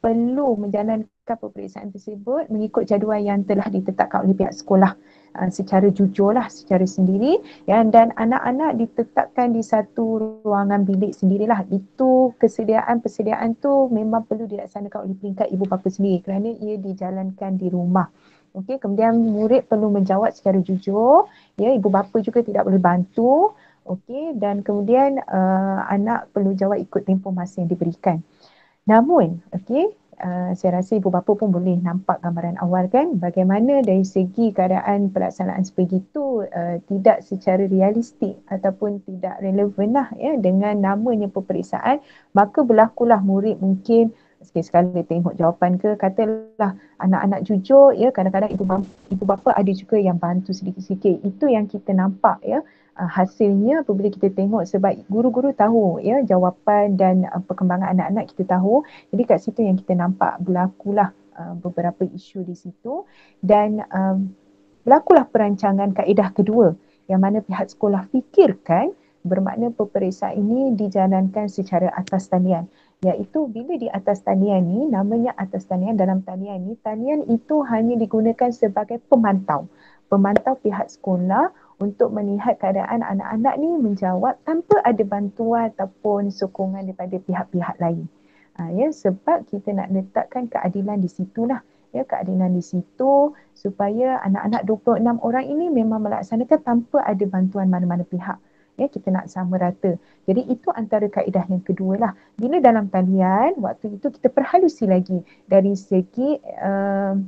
perlu menjalankan peperiksaan tersebut mengikut jadual yang telah ditetapkan oleh pihak sekolah uh, secara jujur lah, secara sendiri ya, dan anak-anak ditetapkan di satu ruangan bilik sendirilah. Itu kesediaan-persediaan tu memang perlu dilaksanakan oleh peringkat ibu bapa sendiri kerana ia dijalankan di rumah. Okey, kemudian murid perlu menjawab secara jujur, ya, ibu bapa juga tidak boleh bantu. Okey, dan kemudian uh, anak perlu jawab ikut tempoh masa yang diberikan. Namun, okey, uh, saya rasa ibu bapa pun boleh nampak gambaran awal kan bagaimana dari segi keadaan pelaksanaan sebegitu uh, tidak secara realistik ataupun tidak relevan lah ya dengan namanya peperiksaan, maka berlakulah murid mungkin sekali-sekala tengok jawapan ke, katalah anak-anak jujur ya, kadang-kadang ibu bapa, ibu bapa ada juga yang bantu sedikit-sedikit. Itu yang kita nampak ya uh, hasilnya apabila kita tengok, sebab guru-guru tahu ya jawapan dan uh, perkembangan anak-anak kita tahu. Jadi kat situ yang kita nampak berlakulah uh, beberapa isu di situ, dan um, berlakulah perancangan kaedah kedua yang mana pihak sekolah fikirkan bermakna peperiksaan ini dijalankan secara atas talian. Iaitu bila di atas talian ni, namanya atas talian, dalam talian ni, talian itu hanya digunakan sebagai pemantau. Pemantau pihak sekolah untuk melihat keadaan anak-anak ni menjawab tanpa ada bantuan ataupun sokongan daripada pihak-pihak lain. Ha, ya, sebab kita nak letakkan keadilan di situlah. Ya, keadilan di situ supaya anak-anak dua puluh enam orang ini memang melaksanakan tanpa ada bantuan mana-mana pihak. Ya, kita nak sama rata. Jadi itu antara kaedah yang kedua lah. Bila dalam talian, waktu itu kita perhalusi lagi dari segi uh,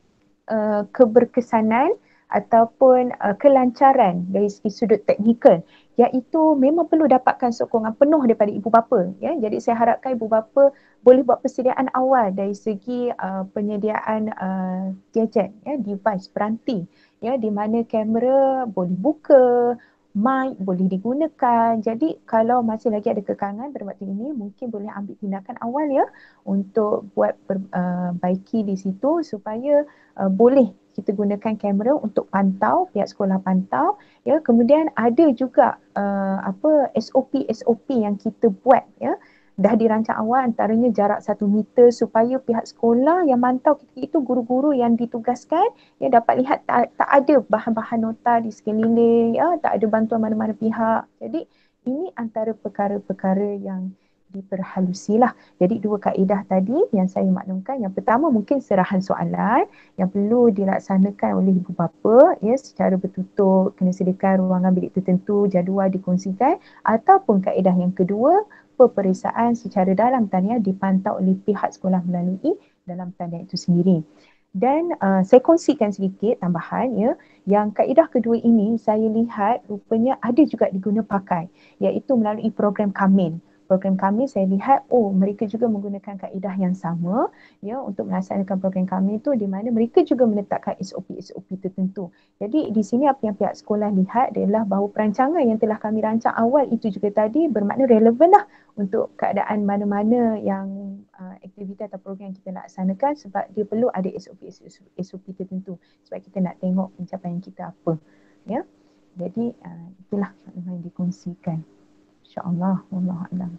uh, keberkesanan ataupun uh, kelancaran dari segi sudut teknikal, iaitu memang perlu dapatkan sokongan penuh daripada ibu bapa. Ya. Jadi saya harapkan ibu bapa boleh buat persediaan awal dari segi uh, penyediaan uh, gadget, ya, device, peranti, ya, di mana kamera boleh buka, mic boleh digunakan. Jadi kalau masih lagi ada kekangan pada waktu ini, mungkin boleh ambil tindakan awal ya untuk buat perbaiki uh, di situ supaya uh, boleh kita gunakan kamera untuk pantau, pihak sekolah pantau ya. Kemudian ada juga uh, apa S O P S O P yang kita buat ya, dah dirancang awal, antaranya jarak satu meter supaya pihak sekolah yang mantau kita itu, guru-guru yang ditugaskan ya, dapat lihat tak, tak ada bahan-bahan nota di sekeliling ya, tak ada bantuan mana-mana pihak. Jadi ini antara perkara-perkara yang diperhalusilah. Jadi dua kaedah tadi yang saya maklumkan. Yang pertama mungkin serahan soalan yang perlu dilaksanakan oleh ibu bapa ya, secara bertutur, kena sediakan ruangan bilik tertentu, jadual dikongsikan, ataupun kaedah yang kedua, peperiksaan secara dalam talian dipantau oleh pihak sekolah melalui dalam talian itu sendiri. Dan uh, saya kongsikan sedikit tambahan ya, yang kaedah kedua ini saya lihat rupanya ada juga diguna pakai, iaitu melalui program Kamil. Program Kamil saya lihat, oh mereka juga menggunakan kaedah yang sama ya untuk melaksanakan program Kamil itu, di mana mereka juga meletakkan S O P S O P tertentu. Jadi di sini apa yang pihak sekolah lihat adalah bahawa perancangan yang telah kami rancang awal itu juga tadi bermakna relevan lah untuk keadaan mana-mana yang uh, aktiviti atau program yang kita laksanakan, sebab dia perlu ada S O P S O P tertentu sebab kita nak tengok pencapaian kita apa ya. Jadi uh, itulah maklumat yang dikongsikan. InsyaAllah, wallahu a'lam.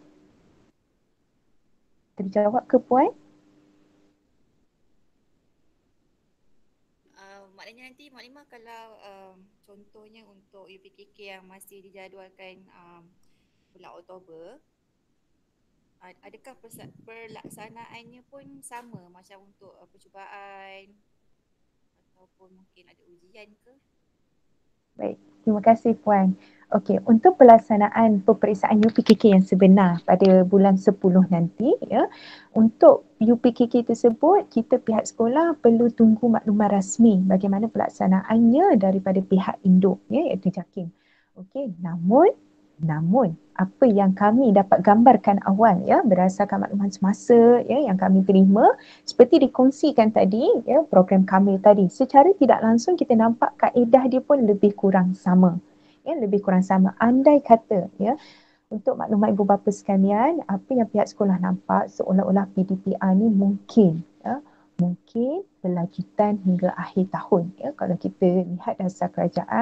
Terjawab ke Puan? Uh, maknanya nanti Maklimah kalau um, contohnya untuk U P K K yang masih dijadualkan um, bulan Oktober, uh, adakah persa- perlaksanaannya pun sama macam untuk uh, percubaan ataupun mungkin ada ujian ke? Baik, terima kasih Puan. Okey, untuk pelaksanaan peperiksaan U P K K yang sebenar pada bulan sepuluh nanti ya, untuk U P K K tersebut kita pihak sekolah perlu tunggu maklumat rasmi bagaimana pelaksanaannya daripada pihak induk ya, iaitu JAKIM. Okey, namun namun apa yang kami dapat gambarkan awal ya, berdasarkan makluman semasa ya yang kami terima, seperti dikongsikan tadi ya, program Kamil tadi, secara tidak langsung kita nampak kaedah dia pun lebih kurang sama. Ya, lebih kurang sama. Andai kata ya, untuk maklumat ibu bapa sekalian, apa yang pihak sekolah nampak seolah-olah P D P R ni mungkin ya, mungkin berlanjutan hingga akhir tahun ya. Kalau kita lihat dasar kerajaan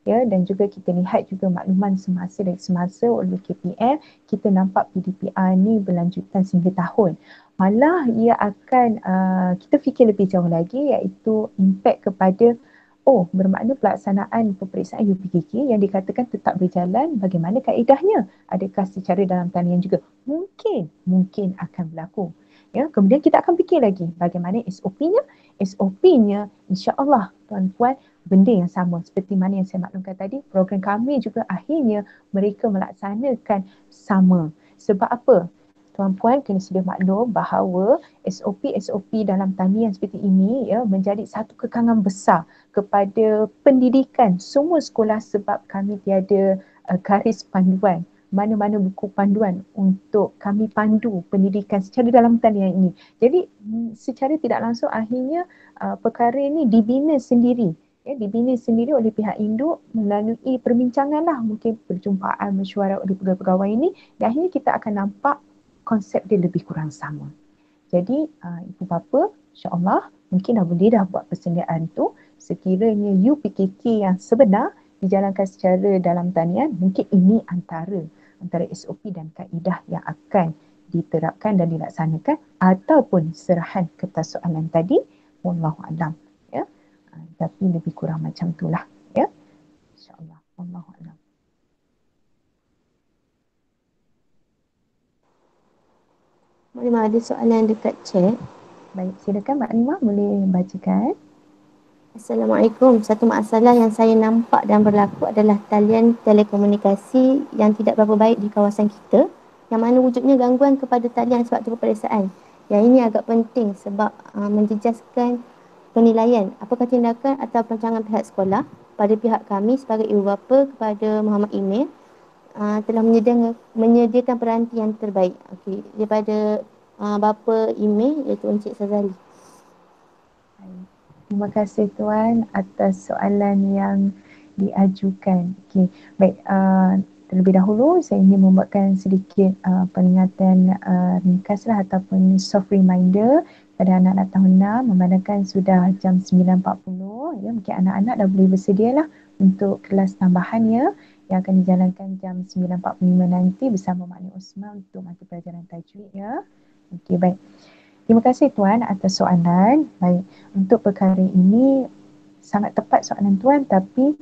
ya, dan juga kita lihat juga makluman semasa dari semasa oleh K P M, kita nampak P D P R ni berlanjutan sehingga tahun. Malah ia akan uh, kita fikir lebih jauh lagi, iaitu impak kepada oh, bermakna pelaksanaan peperiksaan U P K K yang dikatakan tetap berjalan, bagaimana kaedahnya? Adakah secara dalam talian juga? Mungkin, mungkin akan berlaku. Ya, kemudian kita akan fikir lagi bagaimana S O P-nya. S O P-nya insya-Allah tuan-puan benda yang sama seperti mana yang saya maklumkan tadi, program kami juga akhirnya mereka melaksanakan sama. Sebab apa? Tuan-puan kena sedia maklum bahawa S O P-S O P dalam talian seperti ini ya menjadi satu kekangan besar kepada pendidikan semua sekolah sebab kami tiada uh, garis panduan, mana-mana buku panduan untuk kami pandu pendidikan secara dalam talian ini. Jadi secara tidak langsung akhirnya uh, perkara ini dibina sendiri. Ya, dibina sendiri oleh pihak induk melalui perbincangan lah, mungkin perjumpaan mesyuarat oleh pegawai-pegawai ini, dan akhirnya kita akan nampak konsep dia lebih kurang sama. Jadi uh, ibu bapa insya-Allah mungkin dah boleh dah buat persediaan tu sekiranya U P K K yang sebenar dijalankan secara dalam talian, mungkin ini antara antara S O P dan kaedah yang akan diterapkan dan dilaksanakan ataupun serahan kertas soalan tadi, wallahu alam, ya. Uh, tapi lebih kurang macam itulah, ya. Insya-Allah, wallahu alam. Mak Limah ada soalan dekat chat. Baik, silakan Mak Limah boleh bacakan. Assalamualaikum. Satu masalah yang saya nampak dan berlaku adalah talian telekomunikasi yang tidak berapa baik di kawasan kita, yang mana wujudnya gangguan kepada talian sewaktu peperiksaan. Yang ini agak penting sebab uh, menjejaskan penilaian apakah tindakan atau perancangan pihak sekolah pada pihak kami sebagai ibu bapa kepada Muhammad Email uh, telah menyediakan, menyediakan peranti yang terbaik. Okey, daripada uh, bapa Email iaitu Encik Sazali. Terima kasih Tuan atas soalan yang diajukan. Okey, baik, uh, terlebih dahulu saya ingin membuatkan sedikit uh, peringatan uh, ringkaslah ataupun soft reminder pada anak-anak tahun enam, memandangkan sudah jam sembilan empat puluh, ya, mungkin anak-anak dah boleh bersedialah untuk kelas tambahannya yang akan dijalankan jam sembilan empat puluh lima nanti bersama Makcik Osman untuk mata pelajaran tajwid, ya. Okey, baik. Terima kasih Tuan atas soalan. Baik, untuk perkara ini sangat tepat soalan Tuan, tapi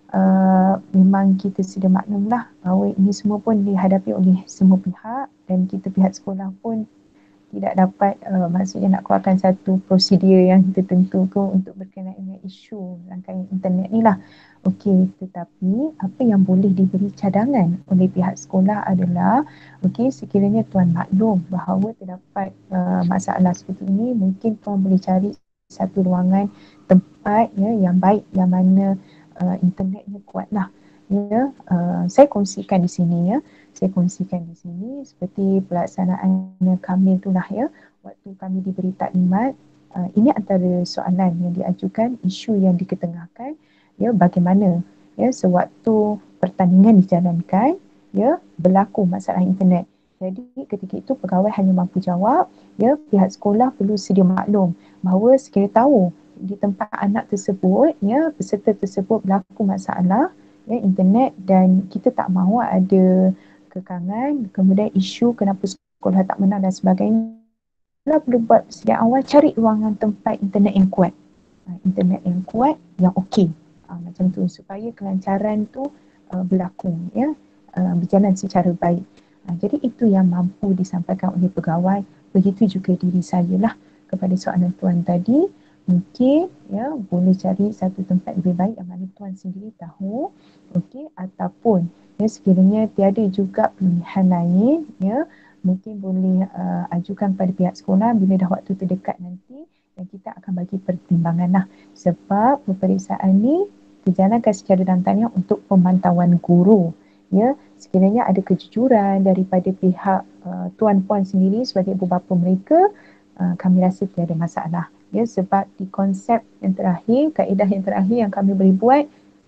uh, memang kita sudah maklumlah bahawa ini semua pun dihadapi oleh semua pihak dan kita pihak sekolah pun tidak dapat uh, maksudnya nak keluarkan satu prosedur yang tertentu ke untuk berkenaan dengan isu rangkaian internet ni lah. Okey, tetapi apa yang boleh diberi cadangan oleh pihak sekolah adalah okey, sekiranya Tuan maklum bahawa terdapat uh, masalah seperti ini, mungkin Tuan boleh cari satu ruangan tempat, ya, yang baik, yang mana uh, internetnya kuat lah. Ya, uh, saya kongsikan di sini, ya. Saya kongsikan di sini seperti pelaksanaan kami itulah, ya. Waktu kami diberi taklimat, uh, ini antara soalan yang diajukan, isu yang diketengahkan, ya, bagaimana ya sewaktu pertandingan dijalankan, ya, berlaku masalah internet. Jadi ketika itu pegawai hanya mampu jawab, ya, pihak sekolah perlu sedia maklum bahawa sekiranya tahu di tempat anak tersebut, ya, peserta tersebut berlaku masalah, ya, internet, dan kita tak mahu ada kekangan, kemudian isu kenapa sekolah tak menang dan sebagainya, kita perlu buat sejak awal cari ruangan tempat internet yang kuat, uh, internet yang kuat, yang okey, uh, macam tu, supaya kelancaran tu uh, berlaku, ya, uh, berjalan secara baik. Uh, jadi itu yang mampu disampaikan oleh pegawai. Begitu juga diri saya lah kepada soalan Tuan tadi. Mungkin, ya, boleh cari satu tempat lebih baik yang mana Tuan sendiri tahu, okey, ataupun ya sekiranya tiada juga pilihan lain, ya, mungkin boleh uh, ajukan pada pihak sekolah bila dah waktu terdekat nanti, dan kita akan bagi pertimbangan lah, sebab peperiksaan ni dijalankan secara dalam talian untuk pemantauan guru, ya. Sekiranya ada kejujuran daripada pihak uh, tuan puan sendiri sebagai ibu bapa mereka, uh, kami rasa tiada masalah, ya, sebab di konsep yang terakhir, kaedah yang terakhir yang kami boleh buat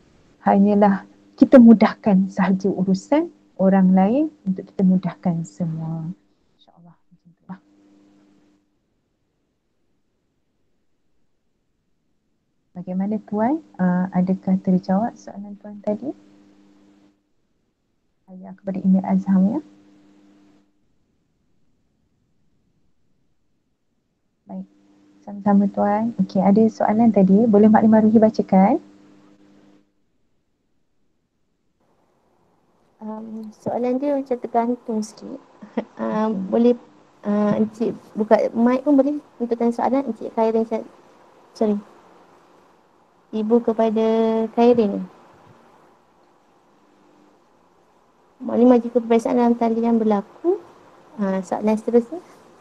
hanyalah kita mudahkan sahaja urusan orang lain untuk kita mudahkan semua. InsyaAllah macam itulah. Bagaimana Puan? Uh, adakah terjawab soalan Puan tadi? Ayah kepada Emir Azham ya. Baik. Sama-sama Tuan. Okey, ada soalan tadi. Boleh Maklimah Ruhi bacakan? Um, soalan dia macam tergantung sikit. Uh, Okey. boleh uh, Encik buka mic pun boleh untuk tanya soalan. Encik Khairin, sorry. Ibu kepada Khairin. Maklimah, jika peperiksaan dalam talian berlaku, uh, soalan seterusnya.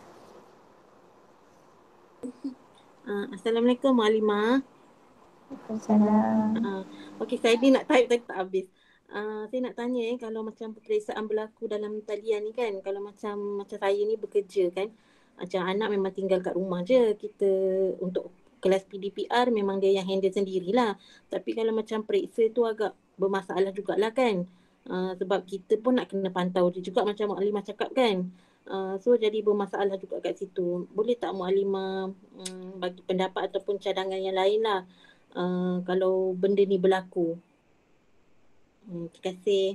Uh, Assalamualaikum Maklimah. Waalaikumsalam. Uh, Okey, saya ni nak type tapi tak habis. Uh, saya nak tanya eh, kalau macam peperiksaan berlaku dalam talian ni kan, kalau macam macam saya ni bekerja kan, macam anak memang tinggal kat rumah je, kita untuk kelas P D P R memang dia yang handle sendirilah. Tapi kalau macam periksa tu agak bermasalah jugalah kan. Uh, sebab kita pun nak kena pantau dia juga macam Maklimah cakap kan. Uh, so jadi bermasalah juga kat situ. Boleh tak Maklimah um, bagi pendapat ataupun cadangan yang lain lah uh, kalau benda ni berlaku. Hmm, terima kasih.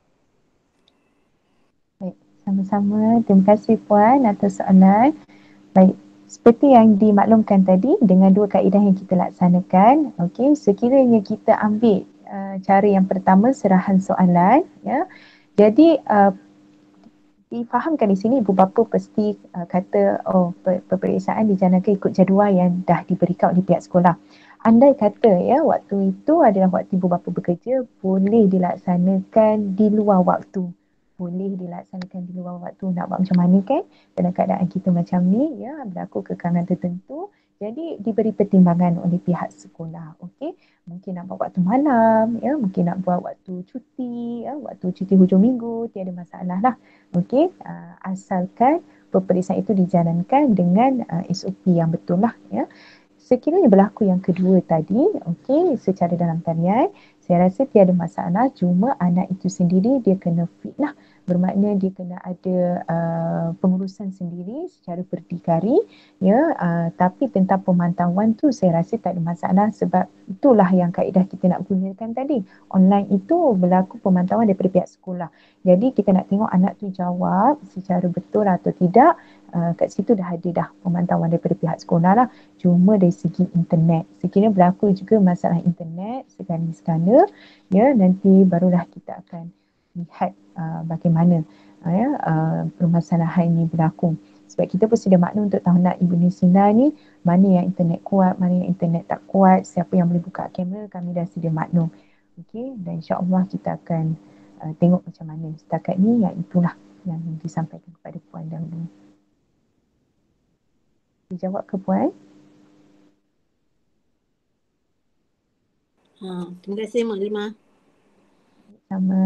Baik, sama-sama. Terima kasih Puan atas soalan. Baik, seperti yang dimaklumkan tadi dengan dua kaedah yang kita laksanakan, okey, sekiranya kita ambil uh, cara yang pertama serahan soalan, ya. Jadi uh, difahamkan di sini ibu bapa pasti uh, kata oh peperiksaan dijalankan ikut jadual yang dah diberikan oleh pihak sekolah. Andai kata ya waktu itu adalah waktu ibu bapa bekerja, boleh dilaksanakan di luar waktu. Boleh dilaksanakan di luar waktu. Nak buat macam mana kan? Dalam keadaan kita macam ni ya, berlaku kekangan tertentu. Jadi diberi pertimbangan oleh pihak sekolah. Okey, mungkin nak buat waktu malam ya, mungkin nak buat waktu cuti ya, waktu cuti hujung minggu, tiada masalah lah. Okey, uh, asalkan peperiksaan itu dijalankan dengan uh, S O P yang betul lah ya. Sekiranya berlaku yang kedua tadi, okey, secara dalam talian, saya rasa tiada masalah, cuma anak itu sendiri dia kena fit lah. Bermakna dia kena ada uh, pengurusan sendiri secara berdikari ya, uh, tapi tentang pemantauan tu saya rasa tak ada masalah sebab itulah yang kaedah kita nak gunakan tadi. Online itu berlaku pemantauan daripada pihak sekolah. Jadi kita nak tengok anak tu jawab secara betul atau tidak. Uh, kat situ dah ada dah pemantauan daripada pihak sekolah lah. Cuma dari segi internet, sekiranya berlaku juga masalah internet sekali-sekala ya, nanti barulah kita akan lihat uh, bagaimana uh, ya, uh, permasalahan ini berlaku. Sebab kita pun sudah maklum untuk tahun nak Ibu Nisina ni, mana yang internet kuat, mana yang internet tak kuat, siapa yang boleh buka kamera, kami dah sedia maklum. Okey, dan insya-Allah kita akan uh, tengok macam mana. Setakat ni yang itulah yang disampaikan kepada Puan dahulu. Dijawab ke Puan? Ha, terima kasih Maklimah. Sama.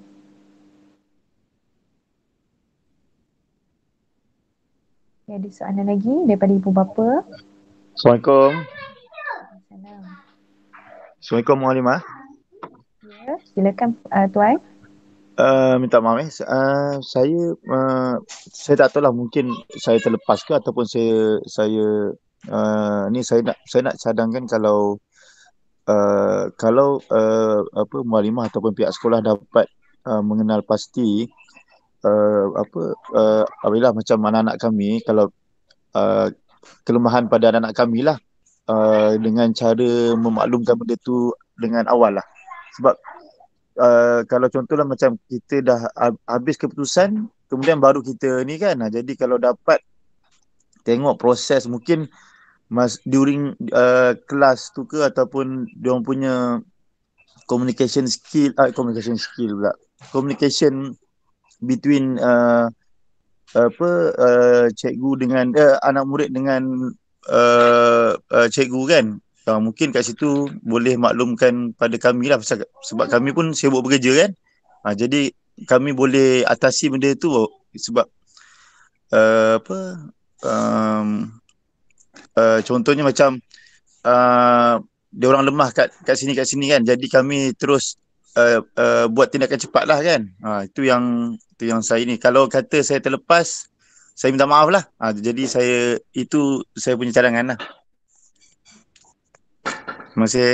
Ya, ada soalan lagi daripada ibu bapa? Assalamualaikum. Assalamualaikum. Assalamualaikum Maklimah. Ya, silakan uh, Tuan. Uh, minta maaf eh. Uh, saya uh, saya tak tahu lah, mungkin saya terlepas ke ataupun saya saya uh, ni saya nak saya nak cadangkan kalau uh, kalau uh, apa Maklimah ataupun pihak sekolah dapat uh, mengenal pasti uh, apa uh, apabila macam anak-anak kami kalau uh, kelemahan pada anak-anak kami lah uh, dengan cara memaklumkan benda tu dengan awal lah. Sebab Uh, kalau contohlah macam kita dah habis keputusan kemudian baru kita ni kan, jadi kalau dapat tengok proses mungkin mas during uh, kelas tu ke ataupun diorang punya communication skill uh, communication skill pula communication between uh, apa uh, cikgu dengan uh, anak murid dengan uh, uh, cikgu kan. Uh, mungkin kat situ boleh maklumkan pada kami lah, sebab kami pun sibuk bekerja kan. Uh, jadi kami boleh atasi benda tu sebab uh, apa um, uh, contohnya macam uh, dia orang lemah kat kat sini kat sini kan. Jadi kami terus uh, uh, buat tindakan cepat lah kan. Uh, itu yang itu yang saya ni. Kalau kata saya terlepas, saya minta maaf lah. Uh, jadi saya itu saya punya cadangan lah. Terima kasih.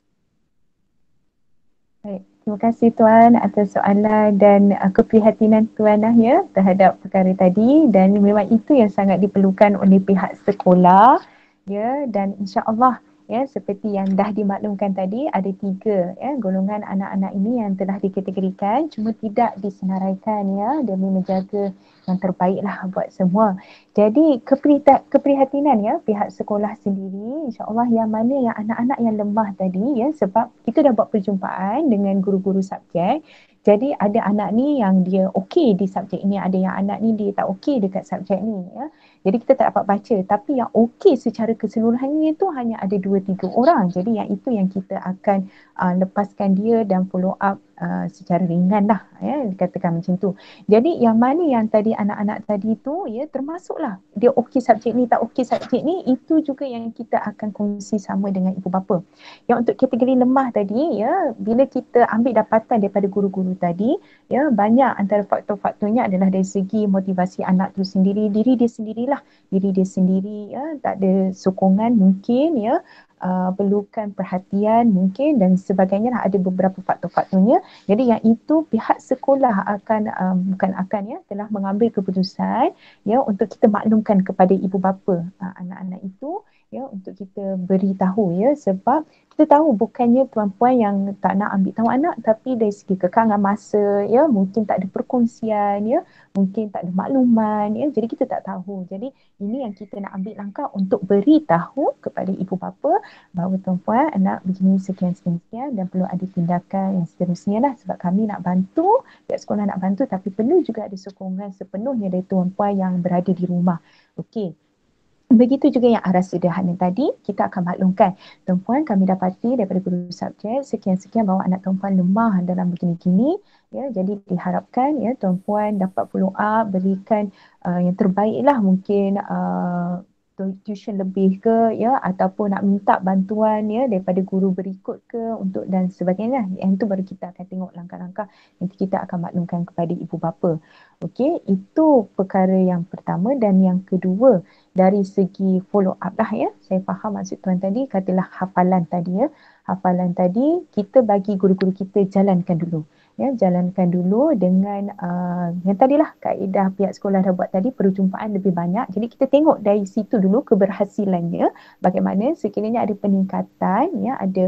Baik, terima kasih Tuan atas soalan dan uh, keprihatinan Tuan lah ya terhadap perkara tadi, dan memang itu yang sangat diperlukan oleh pihak sekolah ya, dan insya-Allah ya seperti yang dah dimaklumkan tadi ada tiga ya golongan anak-anak ini yang telah dikategorikan, cuma tidak disenaraikan ya demi menjaga yang terbaiklah buat semua. Jadi keprihati- keprihatinan ya pihak sekolah sendiri, insya-Allah yang mana yang anak-anak yang lemah tadi ya, sebab kita dah buat perjumpaan dengan guru-guru subjek. Jadi ada anak ni yang dia okey di subjek ini, ada yang anak ni dia tak okey dekat subjek ni ya. Jadi kita tak dapat baca, tapi yang okey secara keseluruhannya tu hanya ada dua tiga orang. Jadi yang itu yang kita akan uh, lepaskan dia dan follow up uh, secara ringan lah ya, katakan macam tu. Jadi yang mana yang tadi anak-anak tadi tu ya termasuklah dia okey subjek ni tak okey subjek ni, itu juga yang kita akan kongsi sama dengan ibu bapa. Yang untuk kategori lemah tadi ya, bila kita ambil dapatan daripada guru-guru tadi ya, banyak antara faktor-faktornya adalah dari segi motivasi anak tu sendiri, diri dia sendirilah, diri dia sendiri ya, tak ada sokongan mungkin ya, uh, perlukan perhatian mungkin dan sebagainya lah, ada beberapa faktor-faktornya. Jadi yang itu pihak sekolah akan um, bukan akan ya telah mengambil keputusan ya untuk kita maklumkan kepada ibu bapa uh, anak-anak itu ya, untuk kita beritahu ya, sebab kita tahu bukannya puan-puan yang tak nak ambil tahu anak, tapi dari segi kekangan masa ya, mungkin tak ada perkongsian ya, mungkin tak ada makluman ya, jadi kita tak tahu. Jadi ini yang kita nak ambil langkah untuk beritahu kepada ibu bapa bahawa tuan-puan anak begini sekian sekian sekian dan perlu ada tindakan yang seterusnya lah, sebab kami nak bantu, pihak sekolah nak bantu, tapi perlu juga ada sokongan sepenuhnya dari tuan-puan yang berada di rumah. Okey. Begitu juga yang aras sederhana tadi, kita akan maklumkan tuan-puan kami dapati daripada guru subjek sekian-sekian bahawa anak tuan-puan lemah dalam begini-gini ya, jadi diharapkan ya tuan-puan dapat follow up, berikan uh, yang terbaik lah mungkin uh, tuition lebih ke ya, ataupun nak minta bantuan ya daripada guru berikut ke untuk dan sebagainya. Yang itu baru kita akan tengok langkah-langkah nanti kita akan maklumkan kepada ibu bapa. Okey, itu perkara yang pertama. Dan yang kedua, dari segi follow up lah ya, saya faham maksud tuan tadi, katalah hafalan tadi ya, hafalan tadi kita bagi guru-guru kita jalankan dulu ya, jalankan dulu dengan uh, yang tadilah kaedah pihak sekolah dah buat tadi, perjumpaan lebih banyak. Jadi kita tengok dari situ dulu keberhasilannya bagaimana, sekiranya ada peningkatan ya, ada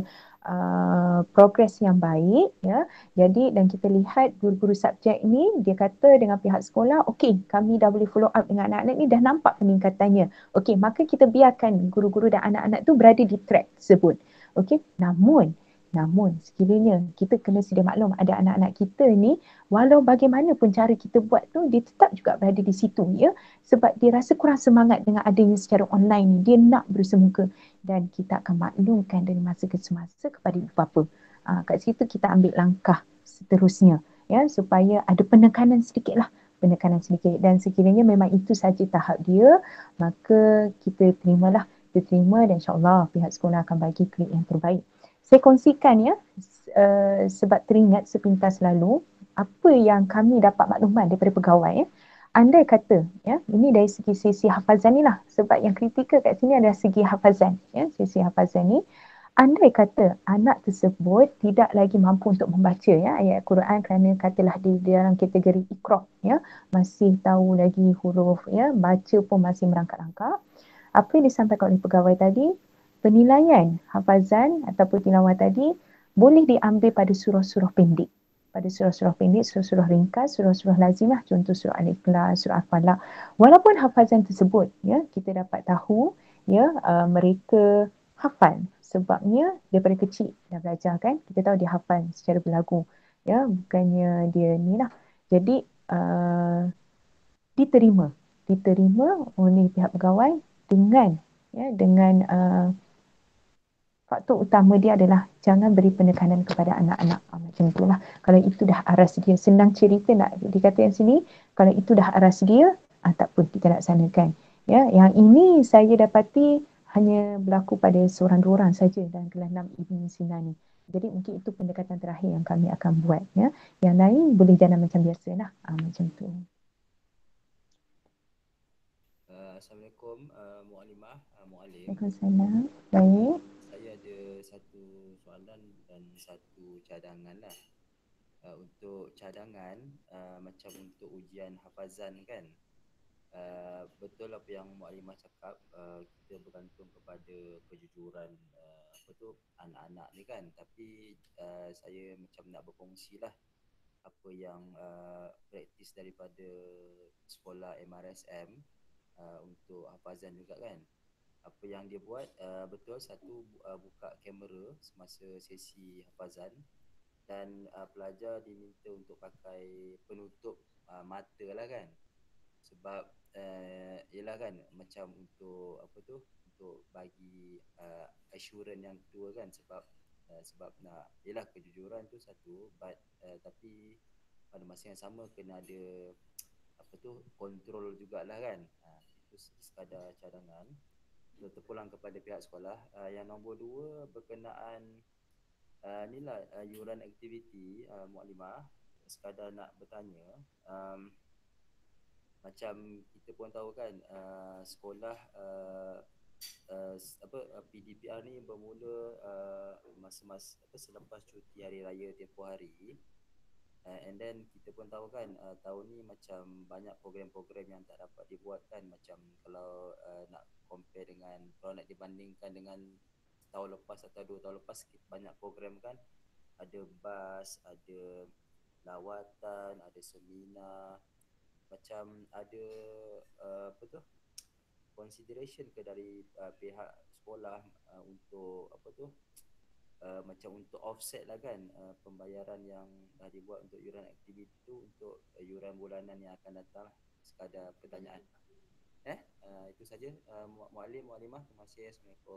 uh, progres yang baik ya. Jadi dan kita lihat guru-guru subjek ni dia kata dengan pihak sekolah, okey kami dah boleh follow up dengan anak-anak ni, dah nampak peningkatannya. Okey, maka kita biarkan guru-guru dan anak-anak tu berada di track tersebut. Okey, namun Namun sekiranya kita kena sedia maklum ada anak-anak kita ni, walau bagaimanapun cara kita buat tu, dia tetap juga berada di situ ya, sebab dia rasa kurang semangat dengan adanya secara online ni, dia nak berusaha muka, dan kita akan maklumkan dari masa ke semasa kepada ibu bapa. Ha, kat situ kita ambil langkah seterusnya ya, supaya ada penekanan sedikit lah, penekanan sedikit. Dan sekiranya memang itu saja tahap dia, maka kita terimalah, kita terima, dan insyaAllah pihak sekolah akan bagi grade yang terbaik. Saya kongsikan ya, uh, sebab teringat sepintas lalu apa yang kami dapat makluman daripada pegawai ya. Andai kata ya, ini dari segi sesi hafazan ni lah, sebab yang kritikal kat sini adalah segi hafazan ya, sesi hafazan ni. Andai kata anak tersebut tidak lagi mampu untuk membaca ya ayat Quran, kerana katalah di dalam kategori iqra ya, masih tahu lagi huruf ya, baca pun masih merangkak-rangkak. Apa yang disampaikan oleh pegawai tadi, penilaian hafazan ataupun tilawah tadi boleh diambil pada surah-surah pendek. Pada surah-surah pendek, surah-surah ringkas, surah-surah lazimah, contoh surah Al-Ikhlas, surah Al-Falaq. Walaupun hafazan tersebut, ya, kita dapat tahu, ya, uh, mereka hafal. Sebabnya daripada kecil dah belajar kan, kita tahu dia hafal secara berlagu. Ya, bukannya dia ni lah. Jadi, uh, diterima. Diterima oleh pihak pegawai dengan, ya, dengan uh, faktor utama dia adalah jangan beri penekanan kepada anak-anak. Ha, macam itulah. Kalau itu dah aras dia, senang cerita nak dikatakan sini, kalau itu dah aras dia, ah, tak pun kita laksanakan. Ya, yang ini saya dapati hanya berlaku pada seorang dua orang saja dalam kelas enam Ibn Sina ni. Jadi mungkin itu pendekatan terakhir yang kami akan buat. Ya. Yang lain boleh jalan macam biasa lah. Ha, macam tu. Uh, Assalamualaikum uh, Mu'alimah, uh, Mu'alim. Waalaikumsalam. Baik. Saya saya ada satu soalan dan satu cadangan lah. Uh, untuk cadangan, uh, macam untuk ujian hafazan kan, uh, betul apa yang Mukadimah cakap, uh, kita bergantung kepada kejujuran uh, apa tu anak-anak ni kan. Tapi uh, saya macam nak berkongsi lah apa yang uh, praktis daripada sekolah M R S M uh, untuk hafazan juga kan. Apa yang dia buat, uh, betul, satu uh, buka kamera semasa sesi hafazan, dan uh, pelajar diminta untuk pakai penutup uh, mata lah kan. Sebab uh, yelah kan, macam untuk apa tu, untuk bagi uh, assurance yang kedua kan. Sebab uh, sebab nak, yelah kejujuran tu satu, but uh, tapi pada masa yang sama kena ada apa tu, kontrol jugalah kan. uh, Itu sekadar cadangan. Terpulang kepada pihak sekolah. Uh, yang nombor dua berkenaan uh, ni lah, uh, yuran aktiviti, uh, Mukadimah, sekadar nak bertanya, um, macam kita pun tahu kan, uh, sekolah uh, uh, apa uh, P D P R ni bermula uh, masa-masa apa selepas cuti hari raya tempoh hari. Uh, and then kita pun tahu kan, uh, tahun ni macam banyak program-program yang tak dapat dibuat kan. Macam kalau uh, nak compare dengan, kalau nak dibandingkan dengan tahun lepas atau dua tahun lepas, banyak program kan. Ada bas, ada lawatan, ada seminar. Macam ada uh, apa tu, consideration ke dari uh, pihak sekolah uh, untuk apa tu, Uh, macam untuk offset lah kan, uh, pembayaran yang dah dibuat untuk yuran aktiviti tu untuk uh, yuran bulanan yang akan datang. Sekadar pertanyaan. Eh, uh, itu saja. Uh, Muallim, Mukadimah, terima kasih. Assalamualaikum.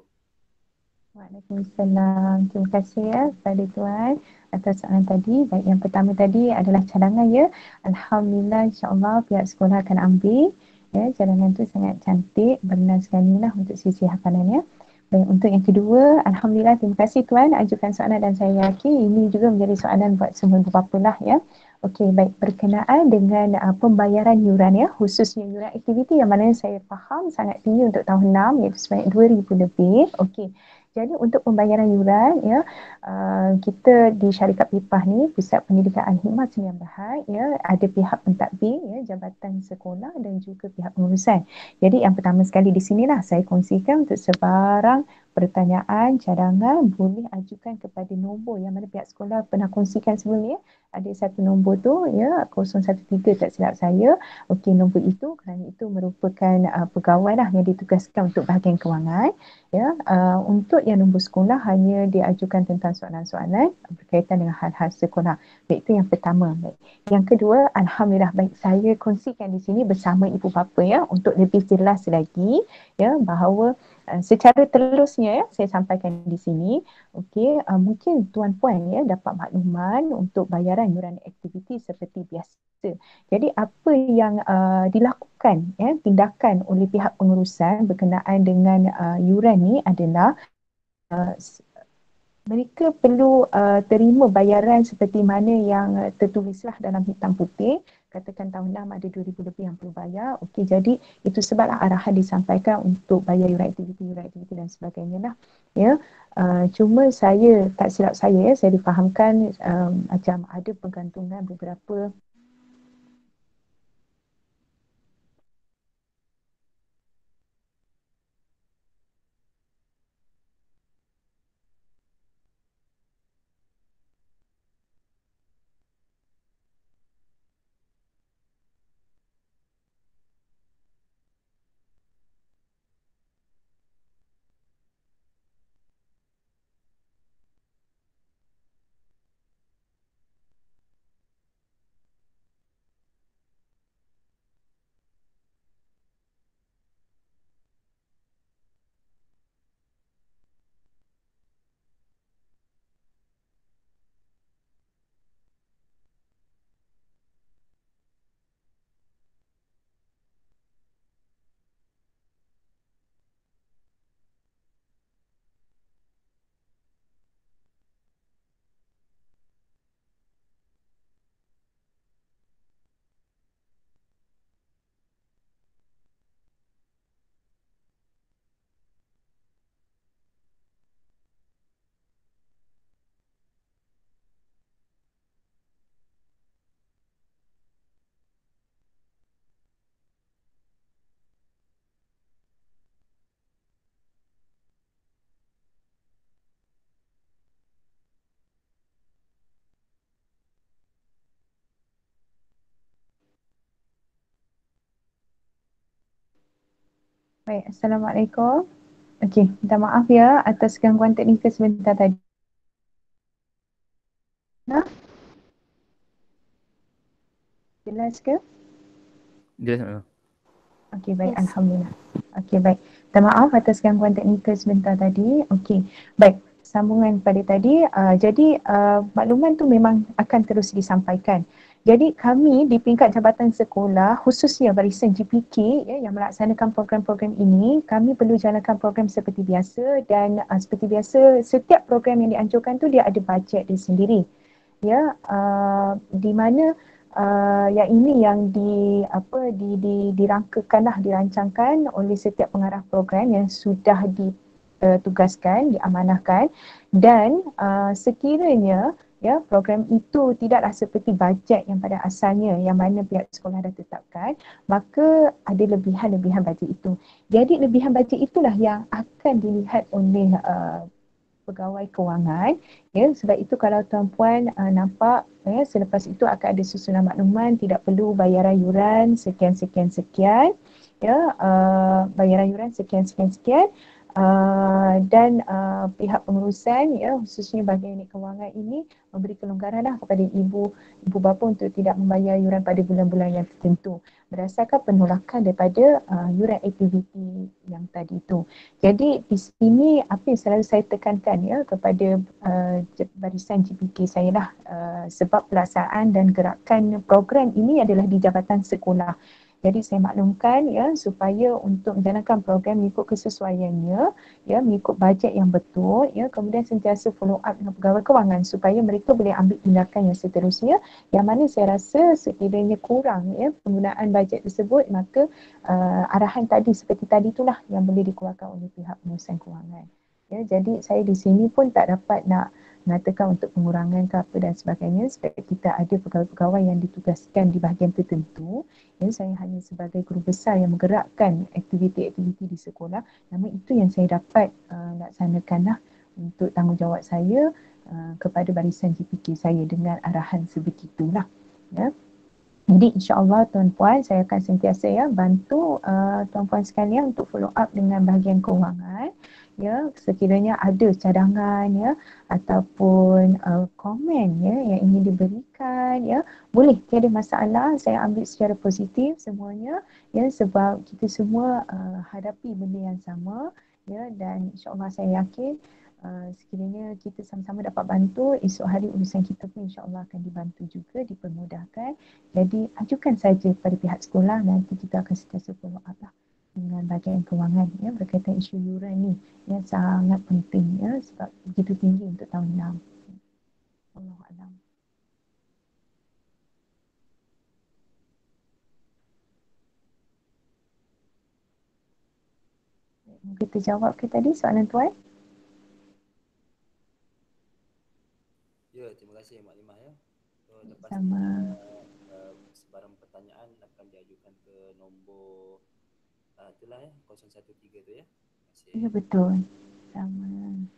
Waalaikumsalam. Terima kasih ya kepada Tuan atas soalan tadi. Baik, yang pertama tadi adalah cadangan ya. Alhamdulillah, insyaAllah pihak sekolah akan ambil. Ya, cadangan tu sangat cantik, berkenan sekali lah untuk sisi hafalannya. Baik, untuk yang kedua, Alhamdulillah, terima kasih Tuan ajukan soalan, dan saya yakin ini juga menjadi soalan buat semua ibu bapa lah ya. Okey, baik, berkenaan dengan uh, pembayaran yuran ya, khususnya yuran aktiviti yang mana saya faham sangat tinggi untuk tahun enam, iaitu sebanyak dua ribu lebih. Okey, jadi untuk pembayaran yuran ya, uh, kita di syarikat Pipah ni, Pusat Pendidikan Al-Hikmah Sembilan Bahad ya, ada pihak pentadbir ya, jabatan sekolah dan juga pihak pengurusan. Jadi yang pertama sekali di sinilah saya kongsikan untuk sebarang pertanyaan, cadangan boleh ajukan kepada nombor yang mana pihak sekolah pernah kongsikan sebelum ni. Ada satu nombor tu ya, kosong satu tiga tak silap saya. Okey, nombor itu kerana itu merupakan uh, pegawai lah yang ditugaskan untuk bahagian kewangan ya. Uh, untuk yang nombor sekolah hanya diajukan tentang soalan-soalan berkaitan dengan hal-hal sekolah. Baik, itu yang pertama. Baik. Yang kedua, Alhamdulillah, baik, saya kongsikan di sini bersama ibu bapa ya untuk lebih jelas lagi ya bahawa uh, secara telusnya ya saya sampaikan di sini. Okey, uh, mungkin tuan-puan ya dapat makluman untuk bayaran yuran aktiviti seperti biasa. Jadi apa yang uh, dilakukan ya, tindakan oleh pihak pengurusan berkenaan dengan uh, yuran ni adalah uh, mereka perlu uh, terima bayaran seperti mana yang uh, tertulislah dalam hitam putih. Katakan tahun enam ada dua ribu lebih yang perlu bayar. Okey, jadi itu sebablah arahan disampaikan untuk bayar yuran aktiviti, yuran aktiviti dan sebagainya lah. Ya, uh, cuma saya tak silap saya ya, saya difahamkan um, macam ada pergantungan beberapa Baik, Assalamualaikum. Okey, minta maaf ya atas gangguan teknikal sebentar tadi. Nah, jelas ke? Jelas tak? Okey, baik. Yes. Alhamdulillah. Okey, baik. Minta maaf atas gangguan teknikal sebentar tadi. Okey, baik. Sambungan pada tadi, uh, jadi uh, makluman tu memang akan terus disampaikan. Jadi kami di peringkat Jabatan Sekolah, khususnya barisan G P K ya, yang melaksanakan program-program ini, kami perlu jalankan program seperti biasa dan uh, seperti biasa setiap program yang dianjurkan tu dia ada bajet dia sendiri. Ya, uh, di mana uh, yang ini yang di apa di di dirangkakanlah dirancangkan oleh setiap pengarah program yang sudah ditugaskan, diamanahkan dan uh, sekiranya ya program itu tidaklah seperti bajet yang pada asalnya yang mana pihak sekolah dah tetapkan, maka ada lebihan-lebihan bajet itu. Jadi lebihan bajet itulah yang akan dilihat oleh uh, pegawai kewangan ya, sebab itu kalau tuan-puan uh, nampak ya, selepas itu akan ada susunan makluman tidak perlu bayaran yuran sekian sekian sekian ya, uh, bayaran yuran sekian sekian sekian uh, dan uh, pihak pengurusan ya, khususnya bahagian unit kewangan ini memberi kelonggaran lah kepada ibu ibu bapa untuk tidak membayar yuran pada bulan-bulan yang tertentu berdasarkan penolakan daripada uh, yuran aktiviti yang tadi itu. Jadi di sini apa yang selalu saya tekankan ya kepada uh, barisan G P K saya lah, uh, sebab pelaksanaan dan gerakan program ini adalah di Jabatan Sekolah. Jadi saya maklumkan ya supaya untuk menjalankan program mengikut kesesuaiannya ya, mengikut bajet yang betul ya, kemudian sentiasa follow up dengan pegawai kewangan supaya mereka boleh ambil tindakan yang seterusnya, yang mana saya rasa sekiranya kurang ya penggunaan bajet tersebut, maka uh, arahan tadi seperti tadi itulah yang boleh dikeluarkan oleh pihak pengurusan kewangan. Ya, jadi saya di sini pun tak dapat nak mengatakan untuk pengurangan ke apa dan sebagainya sebab kita ada pegawai-pegawai yang ditugaskan di bahagian tertentu. Ya, saya hanya sebagai guru besar yang menggerakkan aktiviti-aktiviti di sekolah. Namun itu yang saya dapat uh, laksanakanlah untuk tanggungjawab saya uh, kepada barisan G P K saya dengan arahan sebegitulah. Ya. Jadi insya-Allah tuan-puan saya akan sentiasa ya bantu uh, tuan-puan sekalian untuk follow up dengan bahagian kewangan ya, sekiranya ada cadangan ya ataupun uh, komen ya yang ingin diberikan ya, boleh, tiada masalah, saya ambil secara positif semuanya ya, sebab kita semua uh, hadapi benda yang sama ya, dan insya-Allah saya yakin Uh, sekiranya kita sama-sama dapat bantu, esok hari urusan kita pun insya-Allah akan dibantu juga, dipermudahkan. Jadi ajukan saja kepada pihak sekolah, nanti kita akan sentiasa follow up lah dengan bahagian kewangan ya, berkaitan isu yuran ni yang sangat penting ya, sebab begitu tinggi untuk tahun enam. Allahuakbar. Mungkin terjawab ke tadi soalan tuan? Ya, terima kasih Maklimah ya. So, lepas Sama. ni uh, sebarang pertanyaan akan diajukan ke nombor uh, itulah ya, kosong satu tiga tu ya. Terima kasih. Ya betul. Sama.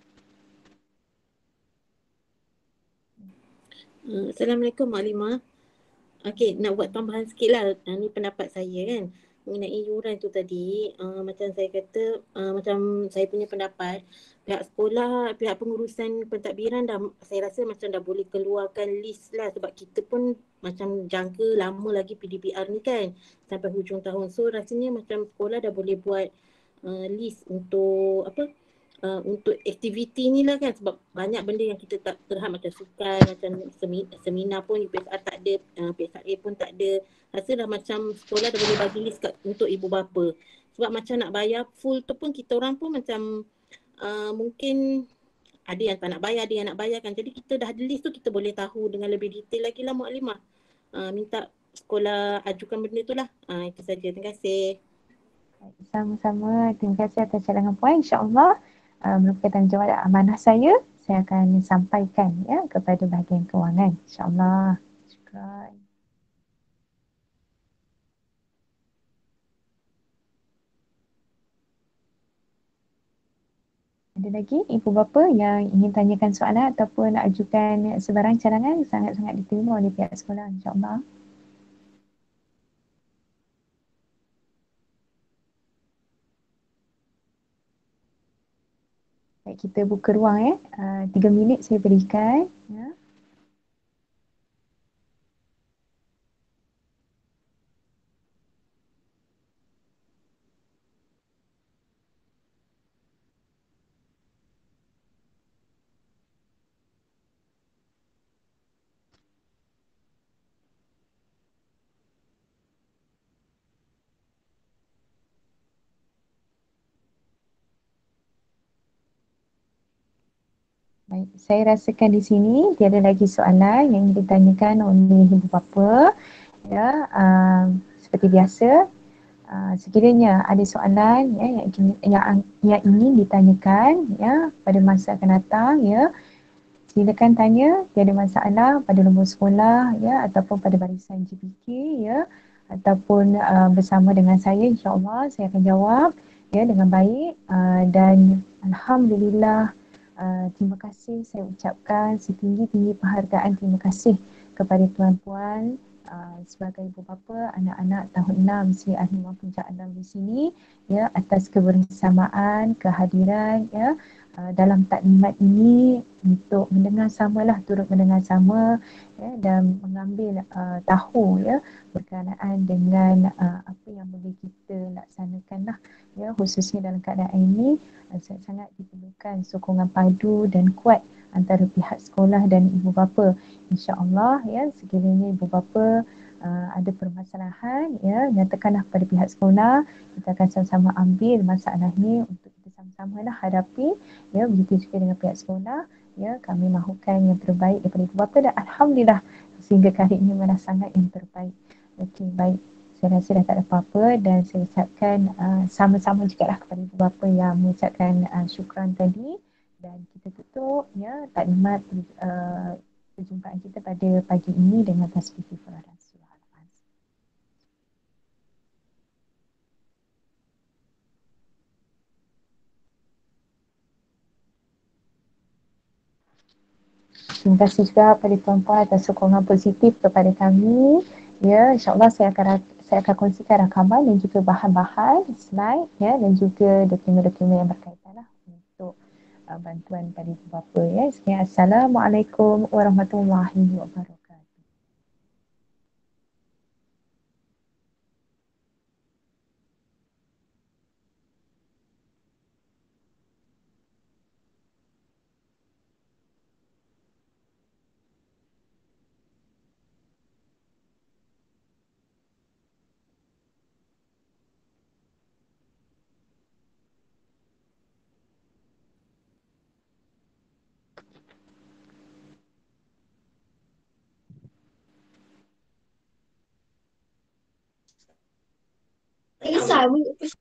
Uh, Assalamualaikum Maklimah. Okey, nak buat tambahan sikit lah. Uh, ni pendapat saya kan. Mengenai yuran tu tadi, uh, macam saya kata, uh, macam saya punya pendapat, pihak sekolah, pihak pengurusan pentadbiran dah, saya rasa macam dah boleh keluarkan list lah, sebab kita pun macam jangka lama lagi P D P R ni kan sampai hujung tahun. So rasanya macam sekolah dah boleh buat uh, list untuk apa, Uh, untuk aktiviti ni lah kan, sebab banyak benda yang kita tak terhad macam sukan, macam seminar pun U P S R tak ada, uh, P S R A pun tak ada. Rasa dah macam sekolah dah boleh bagi list kat, untuk ibu bapa. Sebab macam nak bayar full tu pun kita orang pun macam uh, mungkin ada yang tak nak bayar, ada yang nak bayar kan. Jadi kita dah ada list tu, kita boleh tahu dengan lebih detail lagi lah Maklimah. Uh, minta sekolah ajukan benda tu lah. Uh, itu saja. Terima kasih. Sama-sama. Terima kasih atas cadangan puan. InsyaAllah Uh, merupakan tanggungjawab dan amanah saya, saya akan sampaikan ya kepada bahagian kewangan. InsyaAllah. Syukran. Ada lagi ibu bapa yang ingin tanyakan soalan ataupun nak ajukan sebarang cadangan, sangat-sangat diterima oleh pihak sekolah, insyaAllah. Baik, kita buka ruang eh. Uh, tiga minit saya berikan. Ya. Baik, saya rasakan di sini tiada lagi soalan yang ditanyakan oleh ibu bapa. Ya, uh, seperti biasa, uh, sekiranya ada soalan ya yang, yang yang ingin ditanyakan ya pada masa akan datang ya, silakan tanya, tiada masalah pada nombor sekolah ya ataupun pada barisan G P K ya ataupun uh, bersama dengan saya, insya-Allah saya akan jawab ya dengan baik, uh, dan alhamdulillah. Uh, terima kasih saya ucapkan setinggi-tinggi penghargaan, terima kasih kepada tuan-puan uh, sebagai ibu bapa anak-anak tahun enam Sri Ahlimah Puncak Alam di sini ya, atas kebersamaan, kehadiran ya uh, dalam taklimat ini untuk mendengar samalah, turut mendengar sama ya, dan mengambil uh, tahu ya berkenaan dengan uh, apa yang boleh kita laksanakan lah ya, khususnya dalam keadaan ini. Sangat-sangat diperlukan sokongan padu dan kuat antara pihak sekolah dan ibu bapa. InsyaAllah ya, sekiranya ibu bapa uh, ada permasalahan ya, nyatakanlah pada pihak sekolah. Kita akan sama-sama ambil masalah ni untuk kita sama-sama lah hadapi ya, begitu juga dengan pihak sekolah ya. Kami mahukan yang terbaik daripada ibu bapa dan alhamdulillah sehingga kali ini memang sangat yang terbaik. Okey, baik. Saya rasa dah tak ada apa-apa dan saya ucapkan uh, sama-sama juga lah kepada ibu bapa yang mengucapkan uh, syukran tadi, dan kita tutup ya taklimat uh, perjumpaan kita pada pagi ini dengan tasbih kifayah dan surah Al-As. Terima kasih juga kepada tuan-puan atas sokongan positif kepada kami. Ya, insya-Allah saya akan saya akan kongsikan rakaman dan juga bahan-bahan slide ya, dan juga dokumen-dokumen yang berkaitan lah untuk uh, bantuan pada ibu bapa ya. Sekian, Assalamualaikum warahmatullahi wabarakatuh. Tak kisah